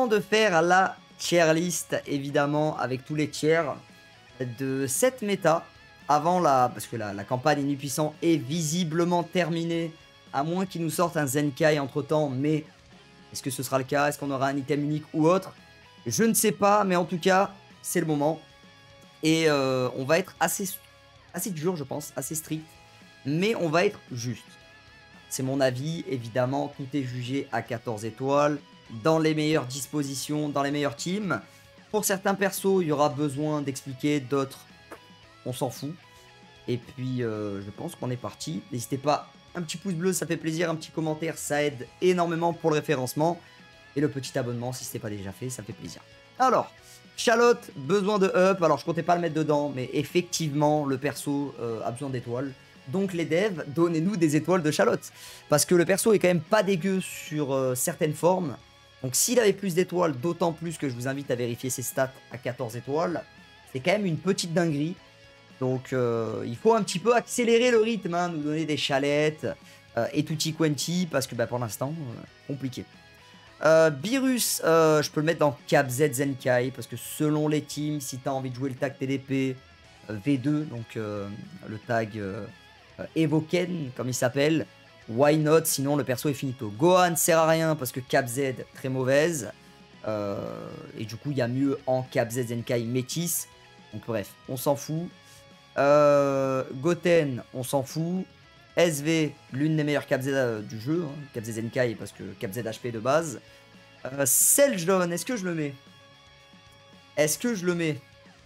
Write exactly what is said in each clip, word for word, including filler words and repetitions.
temps de faire la tier list, évidemment, avec tous les tiers de cette méta. Avant la... Parce que la, la campagne Inupuissant est visiblement terminée. À moins qu'il nous sorte un Zenkai entre temps. Mais est-ce que ce sera le cas? Est-ce qu'on aura un item unique ou autre? Je ne sais pas. Mais en tout cas, c'est le moment. Et euh, on va être assez, assez dur, je pense. Assez strict. Mais on va être juste. C'est mon avis. Évidemment, tout est jugé à quatorze étoiles. Dans les meilleures dispositions, dans les meilleures teams. Pour certains persos, il y aura besoin d'expliquer. D'autres, on s'en fout. Et puis, euh, je pense qu'on est parti. N'hésitez pas, un petit pouce bleu, ça fait plaisir. Un petit commentaire, ça aide énormément pour le référencement. Et le petit abonnement, si ce n'est pas déjà fait, ça fait plaisir. Alors, Chalotte, besoin de up. Alors, je comptais pas le mettre dedans, mais effectivement, le perso euh, a besoin d'étoiles. Donc, les devs, donnez-nous des étoiles de Chalotte. Parce que le perso est quand même pas dégueu sur euh, certaines formes. Donc, s'il avait plus d'étoiles, d'autant plus que je vous invite à vérifier ses stats à quatorze étoiles. C'est quand même une petite dinguerie. Donc, euh, il faut un petit peu accélérer le rythme, hein, nous donner des chalettes euh, et tutti quanti, parce que bah, pour l'instant, euh, compliqué. Euh, Beerus, euh, je peux le mettre dans Cap Z Zenkai, parce que selon les teams, si tu as envie de jouer le tag T D P euh, V deux, donc euh, le tag euh, euh, Evoken, comme il s'appelle, why not? Sinon, le perso est finito. Gohan sert à rien, parce que Cap Z, très mauvaise. Euh, et du coup, il y a mieux en Cap Z Zenkai Métis. Donc bref, on s'en fout. Euh, Goten, on s'en fout. S V, l'une des meilleures Cap Z euh, du jeu. Hein. Cap Z Zenkai, parce que Cap Z H P de base. Euh, Seldon, est-ce que je le mets? Est-ce que je le mets?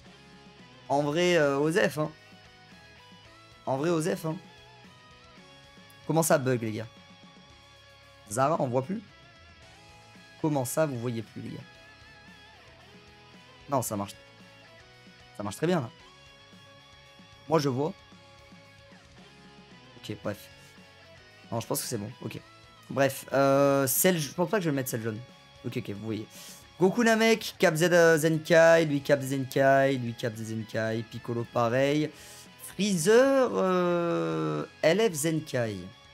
En vrai, euh, Osef, hein. En vrai, Osef, hein. Comment ça bug, les gars? Zara, on voit plus? Comment ça, vous voyez plus, les gars? Non, ça marche. Ça marche très bien, là. Moi, je vois. Ok, bref. Non, je pense que c'est bon. Ok. Bref. Euh, Cell, je pense pas que je vais le mettre Cell jaune. Ok, ok, vous voyez. Goku Namek, Cap Z Zenkai, lui Cap Z Zenkai, lui Cap Z Zenkai, Piccolo pareil. Freezer, euh, L F Zenkai.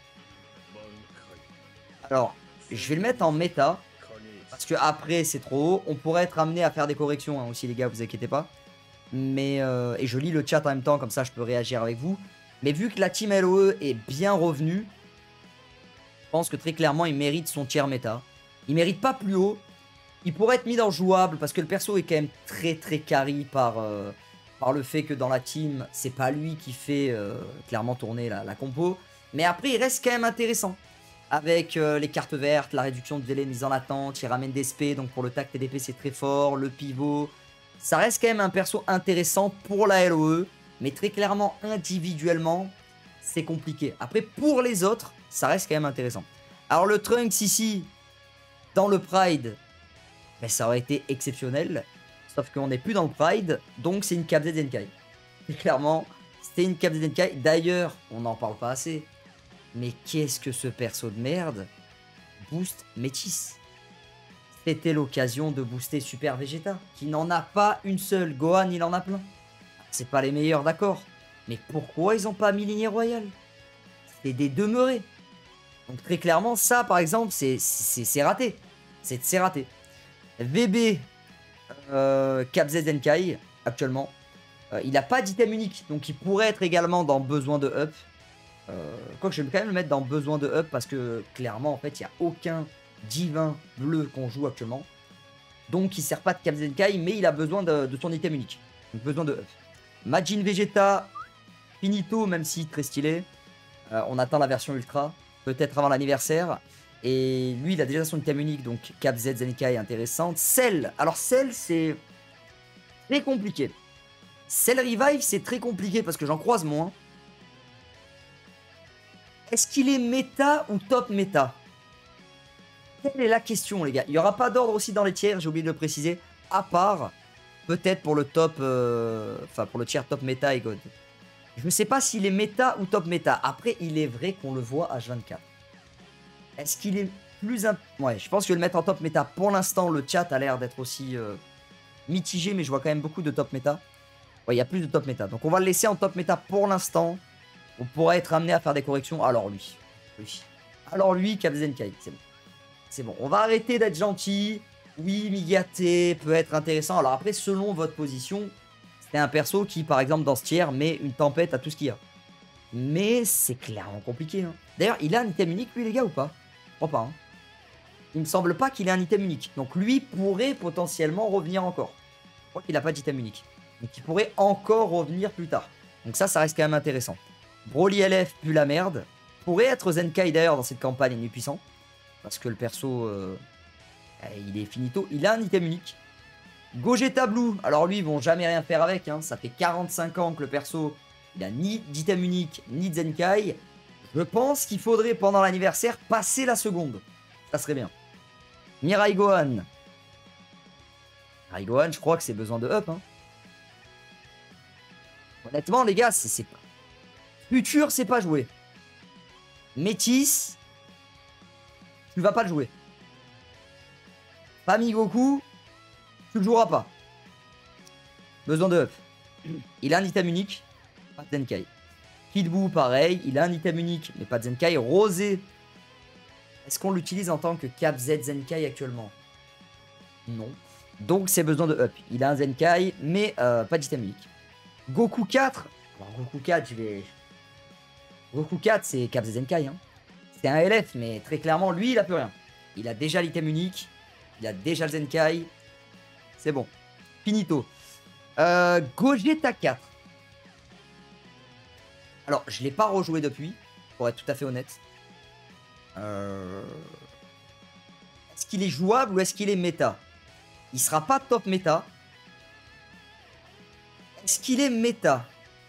Alors, je vais le mettre en méta. Parce que après, c'est trop haut. On pourrait être amené à faire des corrections hein, aussi, les gars, vous inquiétez pas. Mais euh, et je lis le chat en même temps, comme ça je peux réagir avec vous. Mais vu que la team L O E est bien revenue, je pense que très clairement il mérite son tiers méta. Il mérite pas plus haut. Il pourrait être mis dans jouable parce que le perso est quand même très très carry par, euh, par le fait que dans la team, c'est pas lui qui fait euh, clairement tourner la, la compo. Mais après il reste quand même intéressant. Avec euh, les cartes vertes, la réduction de délai mise en attente, il ramène des spé, donc pour le tac T D P c'est très fort, le pivot. Ça reste quand même un perso intéressant pour la L O E, mais très clairement, individuellement, c'est compliqué. Après, pour les autres, ça reste quand même intéressant. Alors, le Trunks ici, dans le Pride, ben, ça aurait été exceptionnel. Sauf qu'on n'est plus dans le Pride, donc c'est une Cap Z Zenkai. Et clairement, c'était une Cap Z Zenkai. D'ailleurs, on n'en parle pas assez. Mais qu'est-ce que ce perso de merde boost Métis? C'était l'occasion de booster Super Vegeta, qui n'en a pas une seule. Gohan, il en a plein. C'est pas les meilleurs, d'accord. Mais pourquoi ils n'ont pas mis lignée royale? C'est des demeurés. Donc très clairement, ça, par exemple, c'est raté. C'est raté. V B, euh, Cap Z Zenkai, actuellement. Euh, il n'a pas d'item unique, donc il pourrait être également dans besoin de up. Euh, Quoique je vais quand même le mettre dans besoin de up, parce que clairement, en fait, il n'y a aucun divin bleu qu'on joue actuellement. Donc il sert pas de Cap Z Zenkai, mais il a besoin de, de son item unique. Donc besoin de up. Majin Vegeta, finito, même si très stylé. Euh, on attend la version ultra, peut-être avant l'anniversaire. Et lui, il a déjà son item unique, donc Cap Z Zenkai intéressante. Cell, alors Cell, c'est très compliqué. Cell Revive, c'est très compliqué parce que j'en croise moins. Est-ce qu'il est méta ou top méta? Quelle est la question, les gars? Il n'y aura pas d'ordre aussi dans les tiers, j'ai oublié de le préciser. À part, peut-être pour le top... Euh, enfin, pour le tiers top méta et God. Je ne sais pas s'il est méta ou top méta. Après, il est vrai qu'on le voit H vingt-quatre. Est-ce qu'il est plus... Imp... Ouais, je pense que je vais le mettre en top méta. Pour l'instant, le chat a l'air d'être aussi euh, mitigé, mais je vois quand même beaucoup de top méta. Ouais, il y a plus de top méta. Donc, on va le laisser en top méta pour l'instant. On pourrait être amené à faire des corrections. Alors, lui. lui. Alors, lui, Cap Z Zenkai, c'est bon. C'est bon, on va arrêter d'être gentil. Oui, Migaté peut être intéressant. Alors après, selon votre position, c'est un perso qui, par exemple, dans ce tiers, met une tempête à tout ce qu'il y a. Mais c'est clairement compliqué. Hein. D'ailleurs, il a un item unique, lui, les gars, ou pas? Je crois pas. Hein. Il me semble pas qu'il ait un item unique. Donc lui pourrait potentiellement revenir encore. Je crois qu'il n'a pas d'item unique. Donc il pourrait encore revenir plus tard. Donc ça, ça reste quand même intéressant. Broly L F pue la merde. Pourrait être Zenkai d'ailleurs dans cette campagne, il est puissant. Parce que le perso, euh, il est finito. Il a un item unique. Gogeta Blue. Alors lui, ils vont jamais rien faire avec. Hein. Ça fait quarante-cinq ans que le perso, il a ni d'item unique, ni de Zenkai. Je pense qu'il faudrait pendant l'anniversaire passer la seconde. Ça serait bien. Mirai Gohan. Mirai Gohan, je crois que c'est besoin de up. Hein. Honnêtement, les gars, c'est pas... Futur, c'est pas joué. Métis, tu vas pas le jouer. Famille Goku, tu le joueras pas. Besoin de up. Il a un item unique, pas de Zenkai. Kid Buu, pareil, il a un item unique, mais pas de Zenkai. Rosé. Est-ce qu'on l'utilise en tant que Cap Z Zenkai actuellement? Non. Donc c'est besoin de up. Il a un Zenkai, mais euh, pas d'item unique. Goku quatre. Alors Goku quatre, je vais... Goku quatre, c'est Cap Z Zenkai. Hein. C'est un L F, mais très clairement, lui, il a plus rien. Il a déjà l'item unique. Il a déjà le Zenkai. C'est bon. Finito. Euh, Gogeta quatre. Alors, je ne l'ai pas rejoué depuis, pour être tout à fait honnête. Euh... Est-ce qu'il est jouable ou est-ce qu'il est méta? Il sera pas top méta. Est-ce qu'il est méta?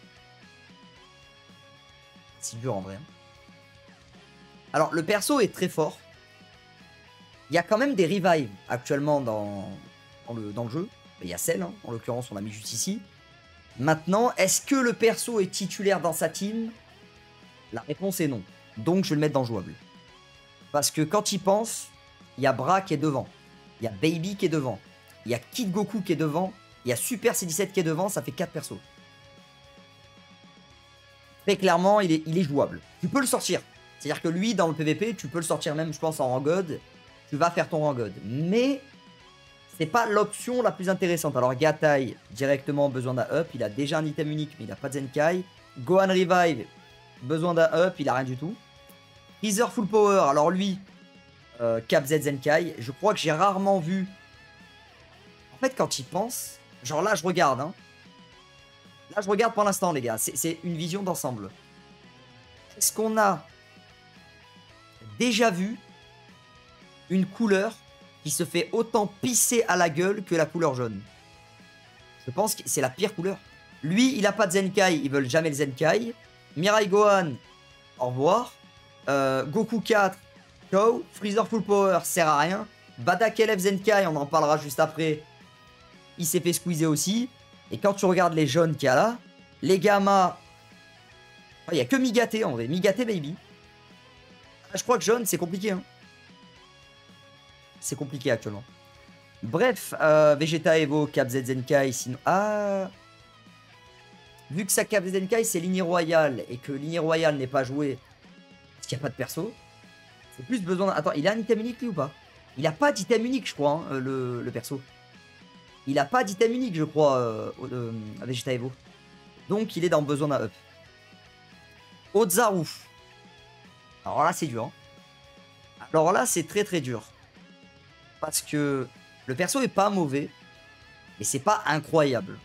C'est dur en vrai. Alors, le perso est très fort. Il y a quand même des revives actuellement dans, dans, le, dans le jeu. Il y a celle, hein, en l'occurrence, on l'a mis juste ici. Maintenant, est-ce que le perso est titulaire dans sa team? La réponse est non. Donc, je vais le mettre dans jouable. Parce que quand il pense, il y a Bra qui est devant. Il y a Baby qui est devant. Il y a Kid Goku qui est devant. Il y a Super C dix-sept qui est devant. Ça fait quatre persos. Très clairement, il est, il est jouable. Tu peux le sortir. C'est-à-dire que lui, dans le P V P, tu peux le sortir même, je pense, en rang God. Tu vas faire ton rang God. Mais c'est pas l'option la plus intéressante. Alors, Gatai, directement, besoin d'un up. Il a déjà un item unique, mais il n'a pas de Zenkai. Gohan Revive, besoin d'un up. Il a rien du tout. Freezer Full Power, alors lui, euh, Cap Z Zenkai, je crois que j'ai rarement vu. En fait, quand il pense, genre là, je regarde. Hein. Là, je regarde pour l'instant, les gars. C'est une vision d'ensemble. Est-ce qu'on a déjà vu une couleur qui se fait autant pisser à la gueule que la couleur jaune? Je pense que c'est la pire couleur. Lui, il a pas de Zenkai, ils veulent jamais le Zenkai. Mirai Gohan, au revoir. Euh, Goku quatre, ciao. Freezer Full Power, sert à rien. Badak L F Zenkai, on en parlera juste après. Il s'est fait squeezer aussi. Et quand tu regardes les jaunes qu'il y a là, les gammas, il n'y a que Migaté en vrai. Migaté baby. Je crois que jaune, c'est compliqué. Hein. C'est compliqué actuellement. Bref, euh, Vegeta Evo, Cap Z Zenkai, sinon... Ah. Vu que sa Cap Z Zenkai, c'est lignée royale, et que lignée royale n'est pas jouée, parce qu'il n'y a pas de perso, c'est plus besoin... Attends, il a un item unique lui ou pas? Il a pas d'item unique, je crois, hein, le, le perso. Il a pas d'item unique, je crois, euh, euh, à Vegeta Evo. Donc, il est dans besoin d'un up. Ozaru. Alors là, c'est dur. Hein. Alors là, c'est très très dur. Parce que le perso est pas mauvais, mais c'est pas incroyable.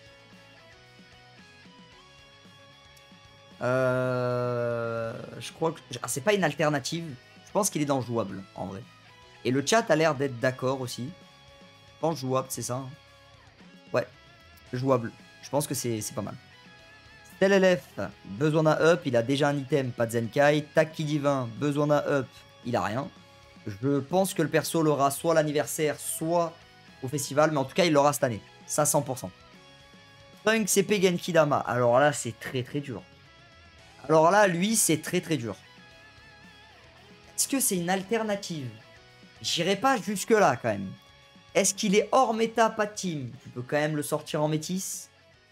Euh, je crois que... Ah, c'est pas une alternative. Je pense qu'il est dans jouable, en vrai. Et le chat a l'air d'être d'accord aussi. Je pense jouable, c'est ça. Hein. Ouais, jouable. Je pense que c'est pas mal. Stel L F, besoin d'un up. Il a déjà un item, pas de Zenkai. Taki Divin, besoin d'un up. Il a rien. Je pense que le perso l'aura soit à l'anniversaire, soit au festival. Mais en tout cas, il l'aura cette année. Ça, cent pour cent. Trunks C P Genkidama. Alors là, c'est très très dur. Alors là, lui, c'est très très dur. Est-ce que c'est une alternative? J'irai pas jusque là quand même. Est-ce qu'il est hors méta, pas de team? Tu peux quand même le sortir en métis.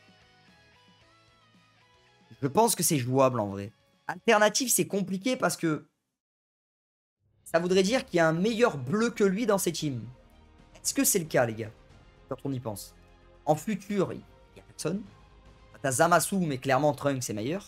Je pense que c'est jouable en vrai. Alternative, c'est compliqué parce que ça voudrait dire qu'il y a un meilleur bleu que lui dans ses teams. Est-ce que c'est le cas, les gars? Quand on y pense. En futur, il n'y a personne. T'as Zamasu, mais clairement, Trunks c'est meilleur.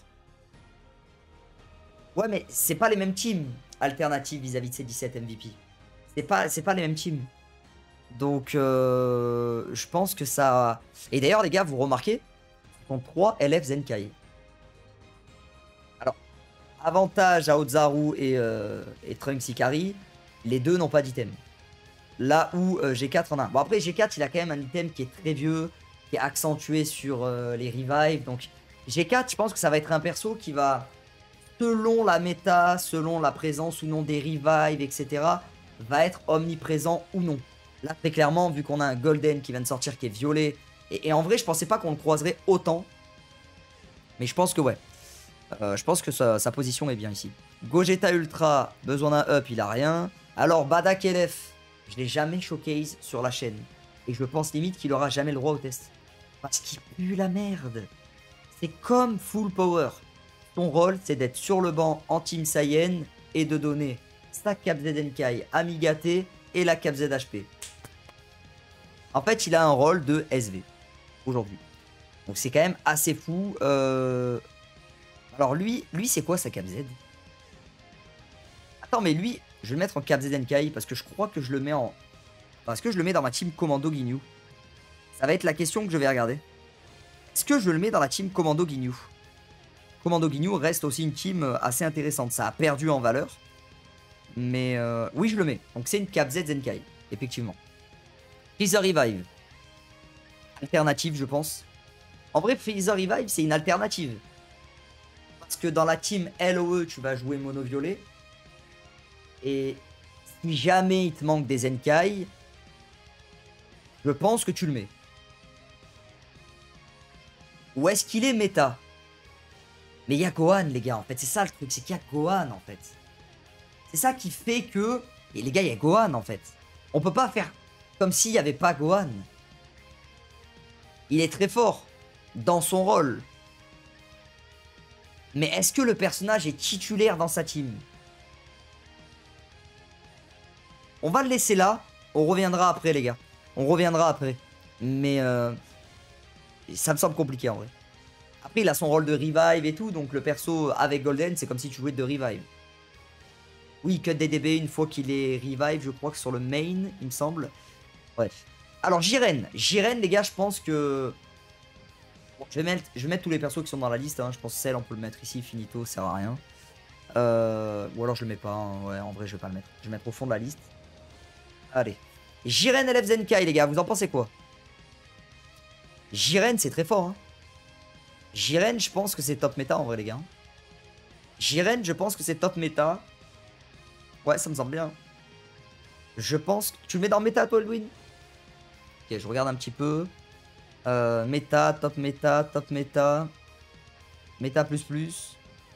Ouais, mais c'est pas les mêmes teams alternatives vis-à-vis de ces dix-sept M V P. C'est pas, c'est pas les mêmes teams. Donc, euh, je pense que ça... Et d'ailleurs, les gars, vous remarquez, ce sont trois L F Zenkai. Alors, avantage à Ozaru et, euh, et Trunks Ikari, les deux n'ont pas d'item. Là où euh, G quatre en a un. Bon, après, G quatre, il a quand même un item qui est très vieux, qui est accentué sur euh, les revives. Donc, G quatre, je pense que ça va être un perso qui va, selon la méta, selon la présence ou non des revives, et cetera, va être omniprésent ou non. Là, très clairement, vu qu'on a un Golden qui vient de sortir, qui est violet. Et, et en vrai, je pensais pas qu'on le croiserait autant. Mais je pense que ouais. Euh, je pense que sa, sa position est bien ici. Gogeta Ultra, besoin d'un up, il a rien. Alors, Badak L F, je l'ai jamais showcase sur la chaîne. Et je pense limite qu'il aura jamais le droit au test. Parce qu'il pue la merde. C'est comme Full Power. Son rôle, c'est d'être sur le banc en Team Saiyan et de donner sa Cap Z Zenkai à Migate et la Cap Z H P. En fait, il a un rôle de S V aujourd'hui. Donc c'est quand même assez fou. Euh... Alors lui, lui c'est quoi sa Cap Z? Attends, mais lui, je vais le mettre en Cap Z Zenkai parce que je crois que je le mets en... Parce que je le mets dans ma team Commando Ginyu. Ça va être la question que je vais regarder. Est-ce que je le mets dans la team Commando Ginyu? Commando Ginyu reste aussi une team assez intéressante. Ça a perdu en valeur. Mais euh, oui, je le mets. Donc c'est une Cap Z Zenkai, effectivement. Freezer Revive. Alternative, je pense. En vrai, Freezer Revive, c'est une alternative. Parce que dans la team L O E, tu vas jouer mono violet. Et si jamais il te manque des Zenkai, je pense que tu le mets. Où est-ce qu'il est méta? Mais il y a Gohan, les gars, en fait. C'est ça le truc, c'est qu'il y a Gohan, en fait. C'est ça qui fait que... Et les gars, il y a Gohan, en fait. On peut pas faire comme s'il n'y avait pas Gohan. Il est très fort dans son rôle. Mais est-ce que le personnage est titulaire dans sa team? On va le laisser là. On reviendra après, les gars. On reviendra après. Mais euh, ça me semble compliqué, en vrai. Après, il a son rôle de revive et tout. Donc, le perso avec Golden, c'est comme si tu jouais de revive. Oui, cut D D B une fois qu'il est revive. Je crois que sur le main, il me semble. Bref. Alors, Jiren. Jiren, les gars, je pense que... Bon, je, vais mettre, je vais mettre tous les persos qui sont dans la liste. Hein. Je pense que Cell, on peut le mettre ici. Finito, ça sert à rien. Euh... Ou alors, je le mets pas. Hein. Ouais, en vrai, je vais pas le mettre. Je vais mettre au fond de la liste. Allez. Jiren L F Zenkai, les gars. Vous en pensez quoi? Jiren, c'est très fort. Hein. Jiren, je pense que c'est top méta, en vrai, les gars. Jiren, je pense que c'est top méta. Ouais, ça me semble bien. Je pense que... Tu le mets dans méta, toi, Edwin? Ok, je regarde un petit peu. Euh, méta, top méta, top méta. Méta plus plus.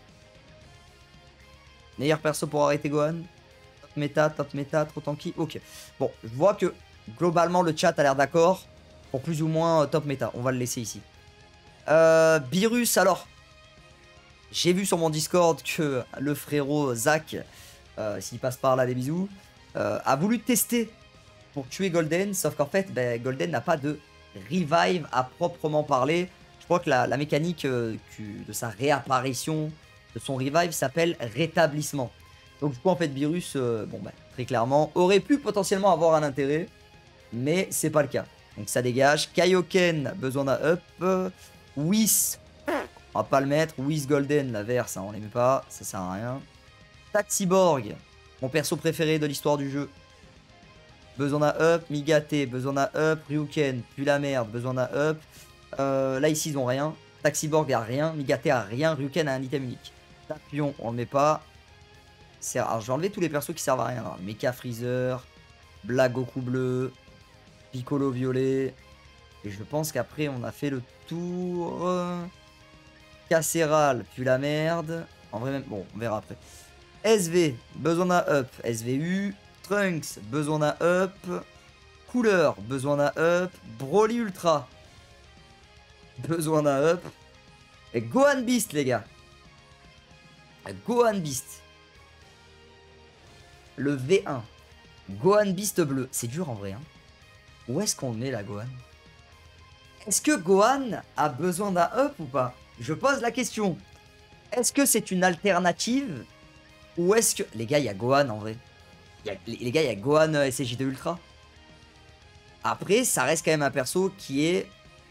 Meilleur perso pour arrêter Gohan. Top méta, top méta, trop tanky. Ok. Bon, je vois que globalement le chat a l'air d'accord. Pour plus ou moins euh, top méta. On va le laisser ici. Euh, Beerus, alors. J'ai vu sur mon Discord que le frérot Zach, euh, s'il passe par là, des bisous, euh, a voulu tester pour tuer Golden. Sauf qu'en fait, ben, Golden n'a pas de revive à proprement parler. Je crois que la, la mécanique euh, de sa réapparition, de son revive, s'appelle rétablissement. Donc du coup, en fait, Beerus, euh, bon, ben, très clairement, aurait pu potentiellement avoir un intérêt. Mais c'est pas le cas. Donc ça dégage. Kaioken, besoin d'un up. Whis, on va pas le mettre. Whis Golden, la vert, ça on l'aime pas. Ça sert à rien. Taxiborg, mon perso préféré de l'histoire du jeu. Besoin d'un up. Migate, besoin d'un up. Ryuken, puis la merde, besoin d'un up. Euh, là ici ils ont rien. Taxiborg a rien. Migate a rien. Ryuken a un item unique. Tapion, on le met pas. Alors je vais enlever tous les persos qui servent à rien. Mecha Freezer. Black Goku bleu. Piccolo violet. Et je pense qu'après on a fait le tour. Casseral, puis la merde. En vrai même, bon on verra après. S V, besoin d'un up. S V U. Trunks, besoin d'un up. Couleur, besoin d'un up. Broly Ultra, besoin d'un up. Et Gohan Beast, les gars. Gohan Beast. Le V un. Gohan Beast bleu. C'est dur en vrai. Hein. Où est-ce qu'on le met, la Gohan? Est-ce que Gohan a besoin d'un up ou pas? Je pose la question. Est-ce que c'est une alternative? Ou est-ce que... Les gars, il y a Gohan, en vrai. Y a... Les gars, il y a Gohan euh, S C J deux Ultra. Après, ça reste quand même un perso qui est...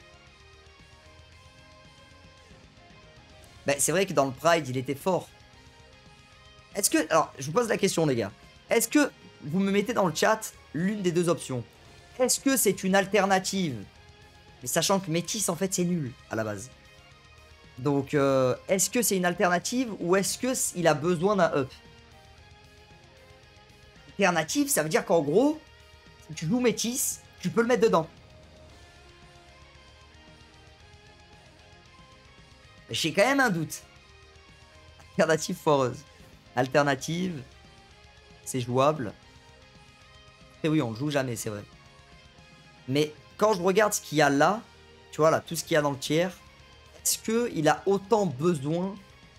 Ben, c'est vrai que dans le Pride, il était fort. Est-ce que... Alors, je vous pose la question, les gars. Est-ce que vous me mettez dans le chat l'une des deux options? Est-ce que c'est une alternative? Mais sachant que Métis, en fait, c'est nul, à la base. Donc, euh, est-ce que c'est une alternative ou est-ce qu'il a besoin d'un up? Alternative, ça veut dire qu'en gros, si tu joues Métis, tu peux le mettre dedans. J'ai quand même un doute. Alternative foreuse. Alternative, c'est jouable. Et oui, on le joue jamais, c'est vrai. Mais quand je regarde ce qu'il y a là, tu vois là, tout ce qu'il y a dans le tiers, est-ce qu'il a autant besoin?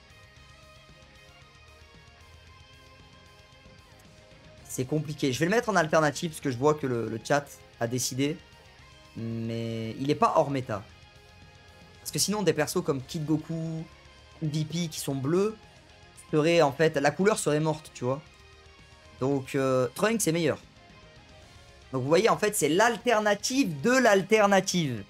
C'est compliqué. Je vais le mettre en alternative parce que je vois que le, le chat a décidé. Mais il n'est pas hors méta. Parce que sinon, des persos comme Kid Goku, M V P qui sont bleus, seraient en fait... La couleur serait morte, tu vois. Donc, euh, Trunks est meilleur. Donc, vous voyez, en fait, c'est l'alternative de l'alternative.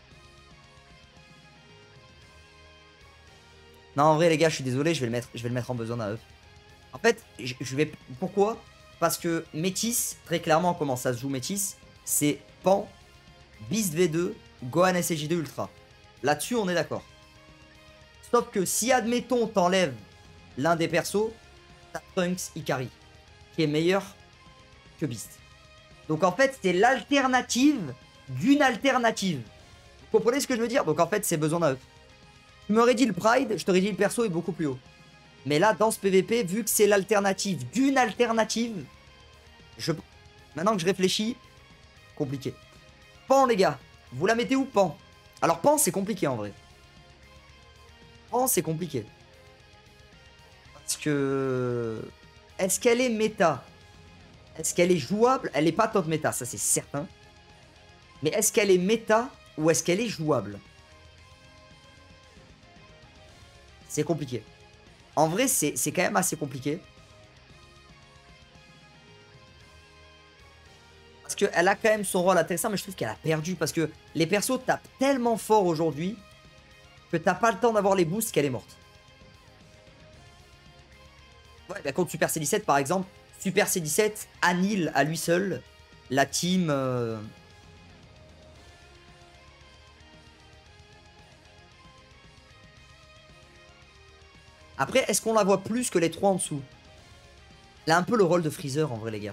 Non, en vrai, les gars, je suis désolé, je vais le mettre, je vais le mettre en besoin d'un œuf. En fait, je, je vais... Pourquoi? Parce que Métis, très clairement, comment ça se joue Métis, c'est Pan, Beast V deux, Gohan S C J deux Ultra. Là-dessus, on est d'accord. Sauf que si, admettons, t'enlèves l'un des persos, t'as Trunks Ikari, qui est meilleur que Beast. Donc en fait, c'est l'alternative d'une alternative. Vous comprenez ce que je veux dire? Donc en fait, c'est besoin d'un œuf. Tu m'aurais dit le Pride, je t'aurais dit le perso est beaucoup plus haut. Mais là, dans ce P V P, vu que c'est l'alternative d'une alternative, je... maintenant que je réfléchis, compliqué. Pan, les gars, vous la mettez où, Pan? Alors, Pan, c'est compliqué, en vrai. Pan, c'est compliqué. Parce que... Est-ce qu'elle est méta? Est-ce qu'elle est jouable? Elle n'est pas top méta, ça, c'est certain. Mais est-ce qu'elle est méta ou est-ce qu'elle est jouable? C'est compliqué. En vrai, c'est quand même assez compliqué. Parce qu'elle a quand même son rôle intéressant, mais je trouve qu'elle a perdu. Parce que les persos tapent tellement fort aujourd'hui que t'as pas le temps d'avoir les boosts qu'elle est morte. Ouais, bah contre Super C dix-sept, par exemple, Super C dix-sept annule à lui seul la team... Euh... Après, est-ce qu'on la voit plus que les trois en dessous? Elle a un peu le rôle de Freezer, en vrai, les gars.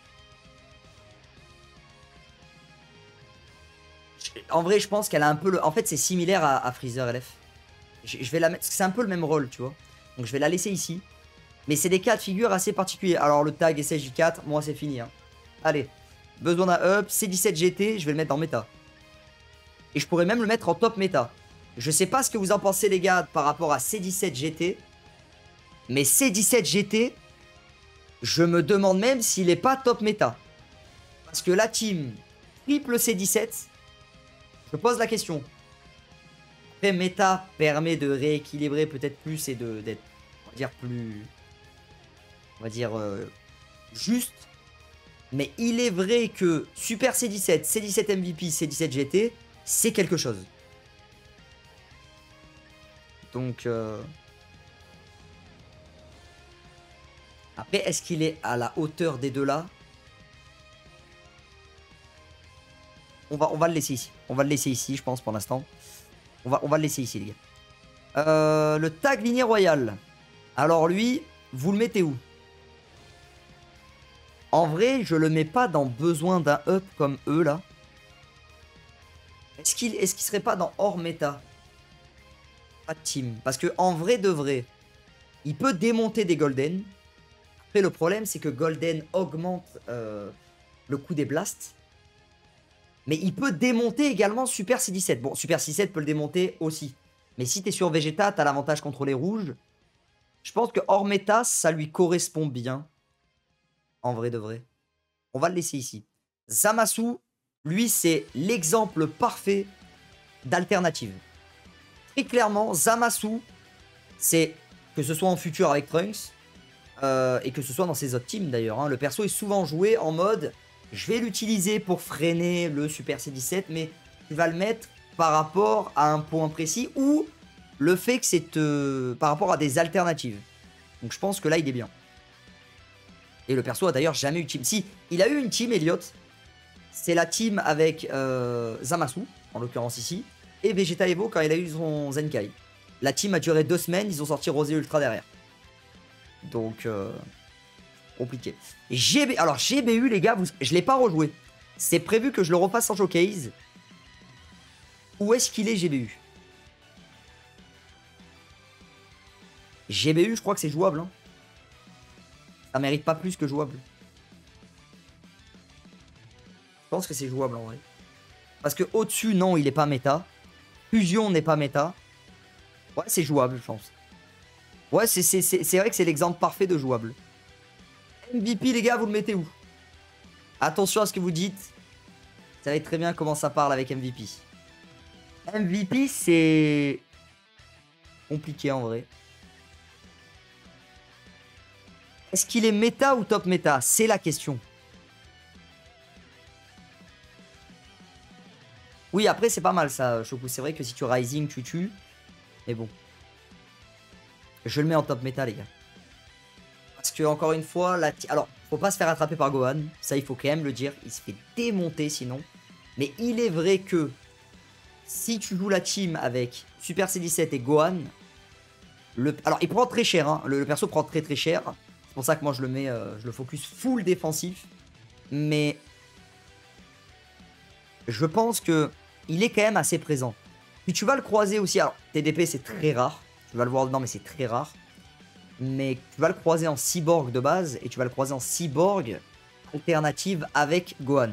En vrai, je pense qu'elle a un peu le... En fait, c'est similaire à, à Freezer L F. Je, je vais la mettre... C'est un peu le même rôle, tu vois. Donc, je vais la laisser ici. Mais c'est des cas de figure assez particuliers. Alors, le tag S S J quatre, moi, c'est fini. Hein. Allez. Besoin d'un up. C dix-sept G T, je vais le mettre en méta. Et je pourrais même le mettre en top méta. Je sais pas ce que vous en pensez, les gars, par rapport à C dix-sept G T. Mais C dix-sept G T, je me demande même s'il est pas top méta. Parce que la team triple C dix-sept, je pose la question. Après, méta permet de rééquilibrer peut-être plus et d'être, on va dire, plus... On va dire, euh, juste. Mais il est vrai que Super C dix-sept, C dix-sept M V P, C dix-sept G T, c'est quelque chose. Donc... Euh... Après, est-ce qu'il est à la hauteur des deux là? on va, on va le laisser ici. On va le laisser ici, je pense, pour l'instant. On va, on va le laisser ici, les gars. Euh, le tag lignée royale. Alors lui, vous le mettez où? En vrai, je le mets pas dans besoin d'un up comme eux, là. Est-ce qu'il est-ce qu'il serait pas dans hors méta? Pas de team. Parce que en vrai de vrai, il peut démonter des golden. Après, le problème, c'est que golden augmente euh, le coût des blasts. Mais il peut démonter également Super C dix-sept. Bon, Super C dix-sept peut le démonter aussi. Mais si t'es sur Vegeta, t'as l'avantage contre les rouges. Je pense que hors méta, ça lui correspond bien. En vrai de vrai. On va le laisser ici. Zamasu, Lui, c'est l'exemple parfait d'alternative. Très clairement, Zamasu, c'est que ce soit en futur avec Trunks, euh, et que ce soit dans ses autres teams d'ailleurs. Hein, le perso est souvent joué en mode, je vais l'utiliser pour freiner le Super C dix-sept, mais tu vas le mettre par rapport à un point précis ou le fait que c'est euh, par rapport à des alternatives. Donc je pense que là, il est bien. Et le perso a d'ailleurs jamais eu de team. Si, il a eu une team, Elliot. C'est la team avec euh, Zamasu, en l'occurrence ici, et Vegeta Evo quand il a eu son Zenkai. La team a duré deux semaines, ils ont sorti Rosé Ultra derrière. Donc, euh, compliqué. G B... Alors, G B U, les gars, vous... je ne l'ai pas rejoué. C'est prévu que je le refasse en showcase. Où est-ce qu'il est, G B U? G B U, je crois que c'est jouable. Hein. Ça mérite pas plus que jouable. Je pense que c'est jouable en vrai. Parce que au-dessus, non, il est pas méta. Fusion n'est pas méta. Ouais, c'est jouable, je pense. Ouais, c'est vrai que c'est l'exemple parfait de jouable. M V P, les gars, vous le mettez où? Attention à ce que vous dites. Vous savez très bien comment ça parle avec M V P. M V P, c'est compliqué en vrai. Est-ce qu'il est méta ou top méta? C'est la question. Oui, après, c'est pas mal ça, Choku. C'est vrai que si tu Rising, tu tues. Mais bon. Je le mets en top méta, les gars. Parce que, encore une fois, la... alors, faut pas se faire attraper par Gohan. Ça, il faut quand même le dire. Il se fait démonter sinon. Mais il est vrai que si tu joues la team avec Super C dix-sept et Gohan, le... alors, il prend très cher. Hein. Le, le perso prend très très cher. C'est pour ça que moi, je le mets, euh, je le focus full défensif. Mais je pense que il est quand même assez présent. Puis tu vas le croiser aussi. Alors, T D P, c'est très rare. Tu vas le voir dedans, mais c'est très rare. Mais tu vas le croiser en cyborg de base. Et tu vas le croiser en cyborg alternative avec Gohan.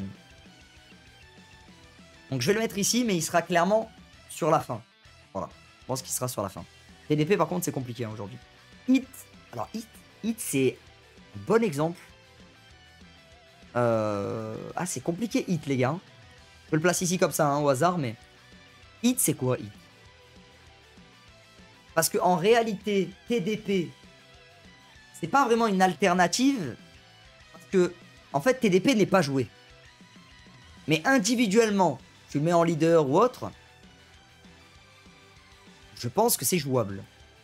Donc je vais le mettre ici, mais il sera clairement sur la fin. Voilà. Je pense qu'il sera sur la fin. T D P, par contre, c'est compliqué hein, aujourd'hui. Hit. Alors, Hit, Hit c'est un bon exemple. Euh... Ah, c'est compliqué, Hit, les gars. Je le place ici comme ça, hein, au hasard, mais... Hit, c'est quoi, Hit? Parce qu'en réalité, T D P, c'est pas vraiment une alternative. Parce que, en fait, T D P n'est pas joué. Mais individuellement, tu le mets en leader ou autre, je pense que c'est jouable.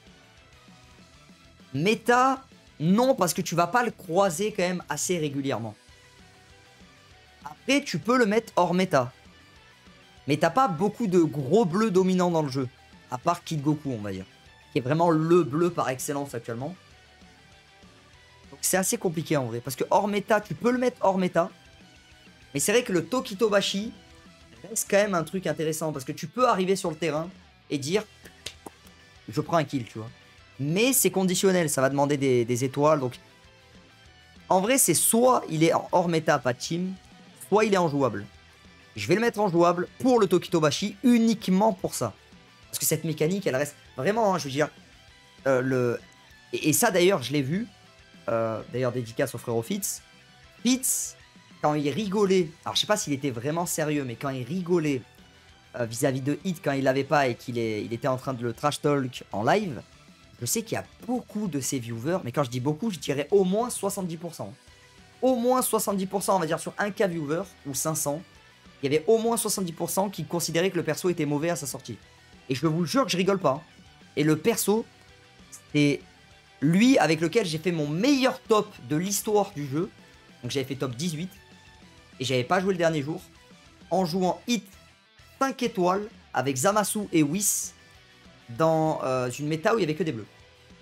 Méta, non, parce que tu vas pas le croiser quand même assez régulièrement. Après, tu peux le mettre hors méta. Mais t'as pas beaucoup de gros bleus dominants dans le jeu. À part Kid Goku, on va dire. Qui est vraiment le bleu par excellence actuellement. Donc c'est assez compliqué en vrai. Parce que hors méta, tu peux le mettre hors méta. Mais c'est vrai que le Tokitobashi reste quand même un truc intéressant. Parce que tu peux arriver sur le terrain et dire je prends un kill, tu vois. Mais c'est conditionnel, ça va demander des, des étoiles. Donc en vrai, c'est soit il est hors méta, pas de team, soit il est en jouable. Je vais le mettre en jouable pour le Tokitobashi, uniquement pour ça. Parce que cette mécanique, elle reste vraiment, hein, je veux dire, euh, le... Et, et ça d'ailleurs, je l'ai vu, euh, d'ailleurs dédicace au frérot Fitz. Fitz, quand il rigolait, alors je sais pas s'il était vraiment sérieux, mais quand il rigolait vis-à-vis euh, -vis de Hit, quand il l'avait pas et qu'il il était en train de le trash talk en live, je sais qu'il y a beaucoup de ses viewers, mais quand je dis beaucoup, je dirais au moins soixante-dix pour cent. Au moins soixante-dix pour cent, on va dire sur un K viewer, ou cinq cents, il y avait au moins soixante-dix pour cent qui considéraient que le perso était mauvais à sa sortie. Et je vous le jure que je rigole pas. Et le perso, c'est lui avec lequel j'ai fait mon meilleur top de l'histoire du jeu. Donc j'avais fait top dix-huit. Et j'avais pas joué le dernier jour. En jouant Hit cinq étoiles avec Zamasu et Whis dans euh, une méta où il n'y avait que des bleus.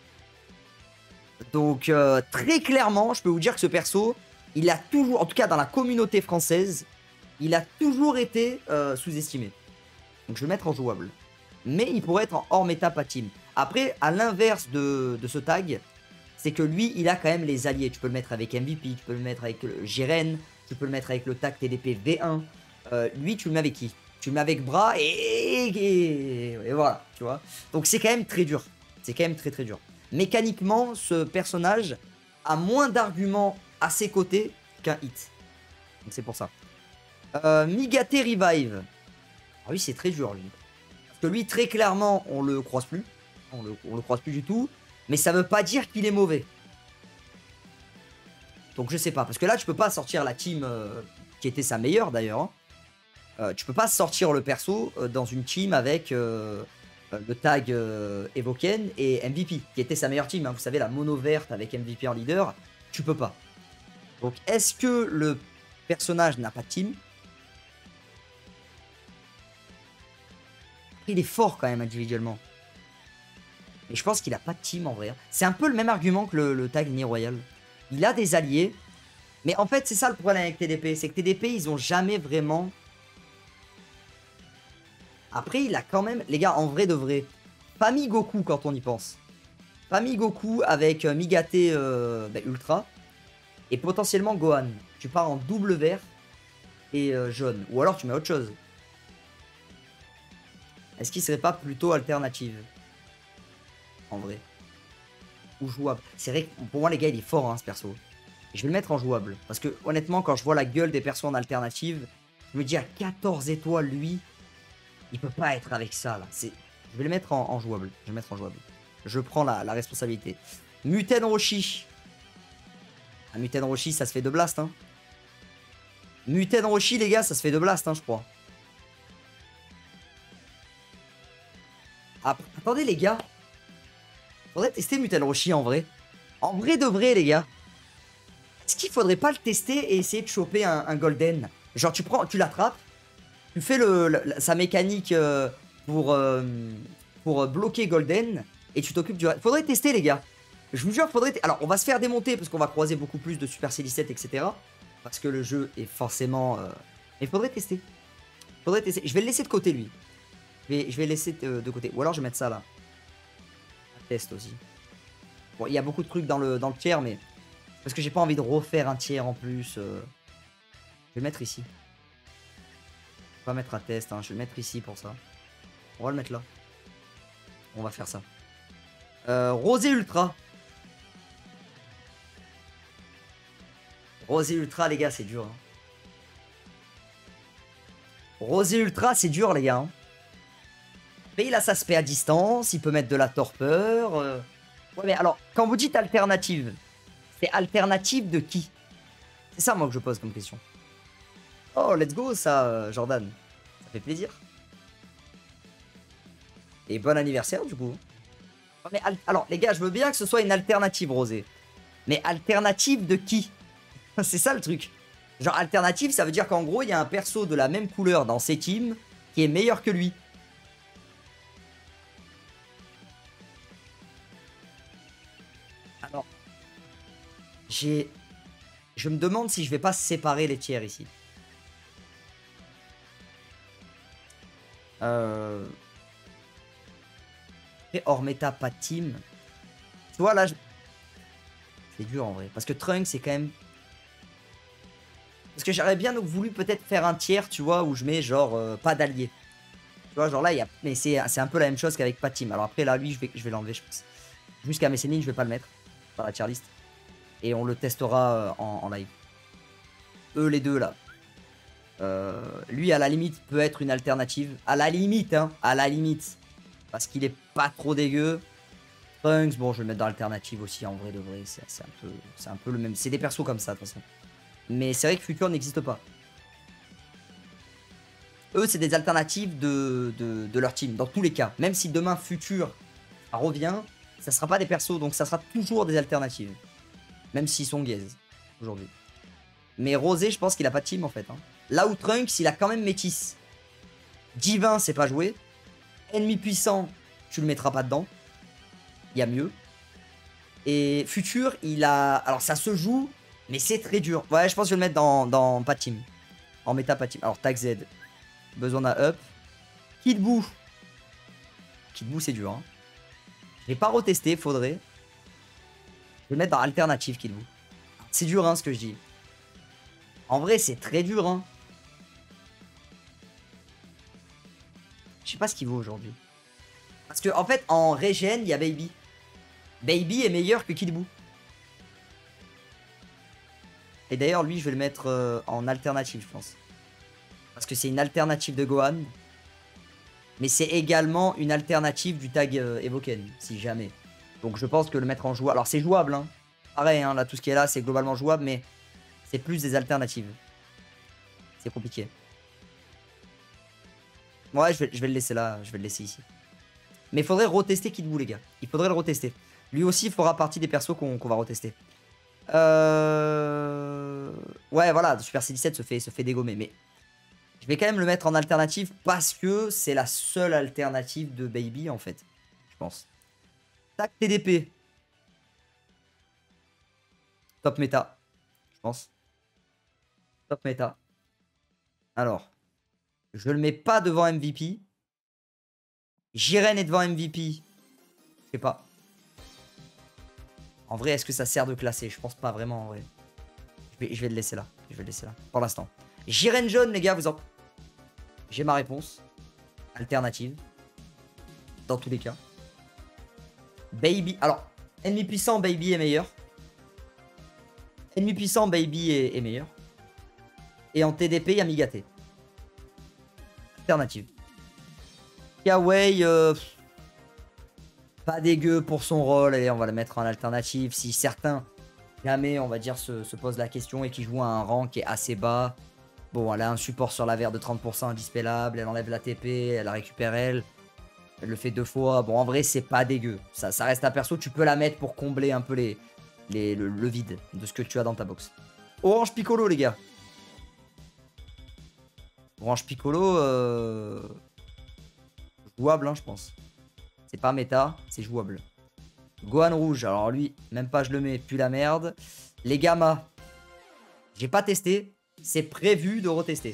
Donc euh, très clairement, je peux vous dire que ce perso, il a toujours, en tout cas dans la communauté française, il a toujours été euh, sous-estimé. Donc je vais le mettre en jouable. Mais il pourrait être en hors méta pas team. Après, à l'inverse de, de ce tag, c'est que lui, il a quand même les alliés. Tu peux le mettre avec M V P, tu peux le mettre avec le Jiren, tu peux le mettre avec le tag T D P V un. Euh, lui, tu le mets avec qui? Tu le mets avec Bras et, et, et voilà, tu vois. Donc c'est quand même très dur. C'est quand même très très dur. Mécaniquement, ce personnage a moins d'arguments à ses côtés qu'un Hit. Donc c'est pour ça. Euh, Migate Revive. Ah oui, c'est très dur, lui. Parce que lui, très clairement, on le croise plus. On le, on le croise plus du tout. Mais ça veut pas dire qu'il est mauvais. Donc je sais pas. Parce que là, tu peux pas sortir la team euh, qui était sa meilleure, d'ailleurs. Hein. Euh, tu peux pas sortir le perso euh, dans une team avec euh, euh, le tag euh, Evoken et M V P, qui était sa meilleure team. Hein. Vous savez, la mono verte avec M V P en leader. Tu peux pas. Donc est-ce que le personnage n'a pas de team? Il est fort quand même individuellement. Mais je pense qu'il a pas de team en vrai. C'est un peu le même argument que le, le tag Nid Royal. Il a des alliés. Mais en fait, c'est ça le problème avec T D P. C'est que T D P, ils ont jamais vraiment... Après, il a quand même... Les gars, en vrai de vrai, pas mis Goku quand on y pense. Pas mis Goku avec euh, Migate euh, bah, Ultra. Et potentiellement Gohan. Tu pars en double vert et euh, jaune. Ou alors tu mets autre chose. Est-ce qu'il serait pas plutôt alternative? En vrai. Ou jouable. C'est vrai que pour moi, les gars, il est fort, hein, ce perso. Je vais le mettre en jouable. Parce que honnêtement, quand je vois la gueule des persos en alternative, je me dis à quatorze étoiles, lui, il peut pas être avec ça, là. Je vais le mettre en, en jouable. Je vais le mettre en jouable. Je prends la, la responsabilité. Muten Roshi. Ah, Muten Roshi, ça se fait de blast, hein. Muten Roshi, les gars, ça se fait de blast, hein, je crois. Ah, attendez, les gars. Faudrait tester Muten Roshi en vrai. En vrai de vrai, les gars. Est-ce qu'il faudrait pas le tester et essayer de choper un, un golden? Genre, tu prends, tu l'attrapes, tu fais le, le, sa mécanique euh, pour, euh, pour bloquer golden et tu t'occupes du... Faudrait tester, les gars. Je vous jure, faudrait... Alors, on va se faire démonter parce qu'on va croiser beaucoup plus de Supercell sept, et cetera. Parce que le jeu est forcément... Euh... Mais faudrait tester. Faudrait tester. Je vais le laisser de côté, lui. Je vais, je vais le laisser de, de côté. Ou alors, je vais mettre ça, là. Un test aussi. Bon, il y a beaucoup de trucs dans le, dans le tiers, mais... Parce que j'ai pas envie de refaire un tiers en plus. Euh... Je vais le mettre ici. Je vais pas mettre à test, hein. Je vais le mettre ici pour ça. On va le mettre là. On va faire ça. Euh, Rosé Ultra. Rosé Ultra, les gars, c'est dur. Hein. Rosé Ultra, c'est dur, les gars. Hein. Mais il a sa spé à distance. Il peut mettre de la torpeur. Euh... Ouais, mais alors, quand vous dites alternative, c'est alternative de qui? C'est ça, moi, que je pose comme question. Oh, let's go, ça, Jordan. Ça fait plaisir. Et bon anniversaire, du coup. Mais alors, les gars, je veux bien que ce soit une alternative, Rosé. Mais alternative de qui? C'est ça, le truc. Genre, alternative, ça veut dire qu'en gros, il y a un perso de la même couleur dans ses teams qui est meilleur que lui. Alors, j'ai... Je me demande si je vais pas séparer les tiers ici. Euh... Hors méta, pas de team. Tu vois, là, je... c'est dur en vrai. Parce que Trunks, c'est quand même... Parce que j'aurais bien voulu peut-être faire un tiers, tu vois, où je mets genre euh, pas d'alliés. Tu vois, genre là, il y a... Mais c'est un peu la même chose qu'avec pas de team. Alors après, là, lui, je vais, je vais l'enlever, je pense. Jusqu'à Messénine, je vais pas le mettre dans la tier list. Et on le testera euh, en, en live. Eux, les deux, là. Euh, lui, à la limite, peut être une alternative. À la limite, hein. À la limite. Parce qu'il est pas trop dégueu. Trunks, bon, je vais le mettre dans l'alternative aussi, en vrai de vrai. C'est un, peu, un peu le même. C'est des persos comme ça, de toute façon. Mais c'est vrai que Future n'existe pas. Eux, c'est des alternatives de, de, de leur team, dans tous les cas. Même si demain, Future revient, ça sera pas des persos, donc ça sera toujours des alternatives. Même s'ils sont gaze, aujourd'hui. Mais Rosé, je pense qu'il a pas de team, en fait. Hein. Là où Trunks, il a quand même métis. Divin, c'est pas joué. Ennemi puissant, tu le mettras pas dedans. Il y a mieux. Et Future, il a... Alors, ça se joue, mais c'est très dur. Ouais, je pense que je vais le mettre dans, dans pas de team. En méta pas de team. Alors, Tag Z. Besoin d'un up. Kid Buu. Kid Buu, c'est dur. Hein. Je vais pas retester, faudrait. Je vais le mettre dans alternative, Kid Buu. C'est dur, hein, ce que je dis. En vrai, c'est très dur, hein. Je sais pas ce qu'il vaut aujourd'hui. Parce que, en fait, en régène, il y a Baby. Baby est meilleur que Kid Buu. Et d'ailleurs, lui, je vais le mettre euh, en alternative, je pense. Parce que c'est une alternative de Gohan. Mais c'est également une alternative du tag euh, Evoken, si jamais. Donc je pense que le mettre en jouable... Alors c'est jouable, hein. Pareil, hein, là, tout ce qui est là, c'est globalement jouable, mais c'est plus des alternatives. C'est compliqué. Ouais, je vais, je vais le laisser là, je vais le laisser ici. Mais il faudrait retester Kid Buu, les gars. Il faudrait le retester. Lui aussi fera partie des persos qu'on qu'on va retester. Euh... Ouais, voilà, Super C dix-sept se fait, se fait dégommer. Mais je vais quand même le mettre en alternative parce que c'est la seule alternative de Baby, en fait. Je pense. Tac, T D P. Top méta. Je pense. Top méta. Alors. Je le mets pas devant M V P. Jiren est devant M V P. Je sais pas. En vrai, est-ce que ça sert de classer? Je pense pas vraiment en vrai. Je vais, je vais le laisser là. Je vais le laisser là. Pour l'instant. Jiren jaune, les gars, vous en... J'ai ma réponse. Alternative. Dans tous les cas. Baby. Alors, ennemi puissant, Baby est meilleur. Ennemi puissant, Baby est, est meilleur. Et en T D P, il y a Migate. Alternative. Kawaii, euh, pas dégueu pour son rôle. Allez, on va le mettre en alternative. Si certains, jamais, on va dire, se, se posent la question et qui jouent à un rang qui est assez bas. Bon, elle a un support sur la verre de trente pour cent indispellable. Elle enlève la T P, elle la récupère elle. Elle le fait deux fois. Bon, en vrai, c'est pas dégueu. Ça, ça reste un perso. Tu peux la mettre pour combler un peu les, les, le, le vide de ce que tu as dans ta box. Orange Piccolo, les gars. Orange Piccolo, euh... jouable, hein, je pense. C'est pas méta, c'est jouable. Gohan rouge, alors lui, même pas je le mets, puis la merde. Les Gamma, j'ai pas testé, c'est prévu de retester.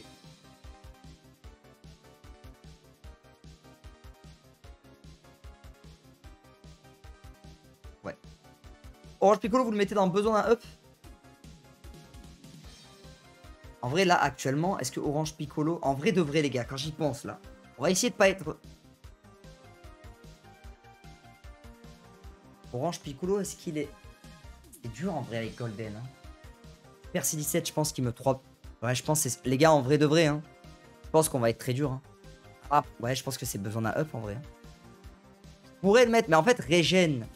Ouais. Orange Piccolo, vous le mettez dans besoin d'un up? En vrai, là, actuellement, est-ce que Orange Piccolo... En vrai de vrai, les gars, quand j'y pense, là, on va essayer de pas être... Orange Piccolo, est-ce qu'il est... C'est dur, en vrai, avec Golden. Hein. Super C dix-sept, je pense qu'il me trop... Ouais, je pense que c'est... Les gars, en vrai de vrai, hein, je pense qu'on va être très dur. Hein. Ah, ouais, je pense que c'est besoin d'un up, en vrai. Je pourrais le mettre, mais en fait, régène...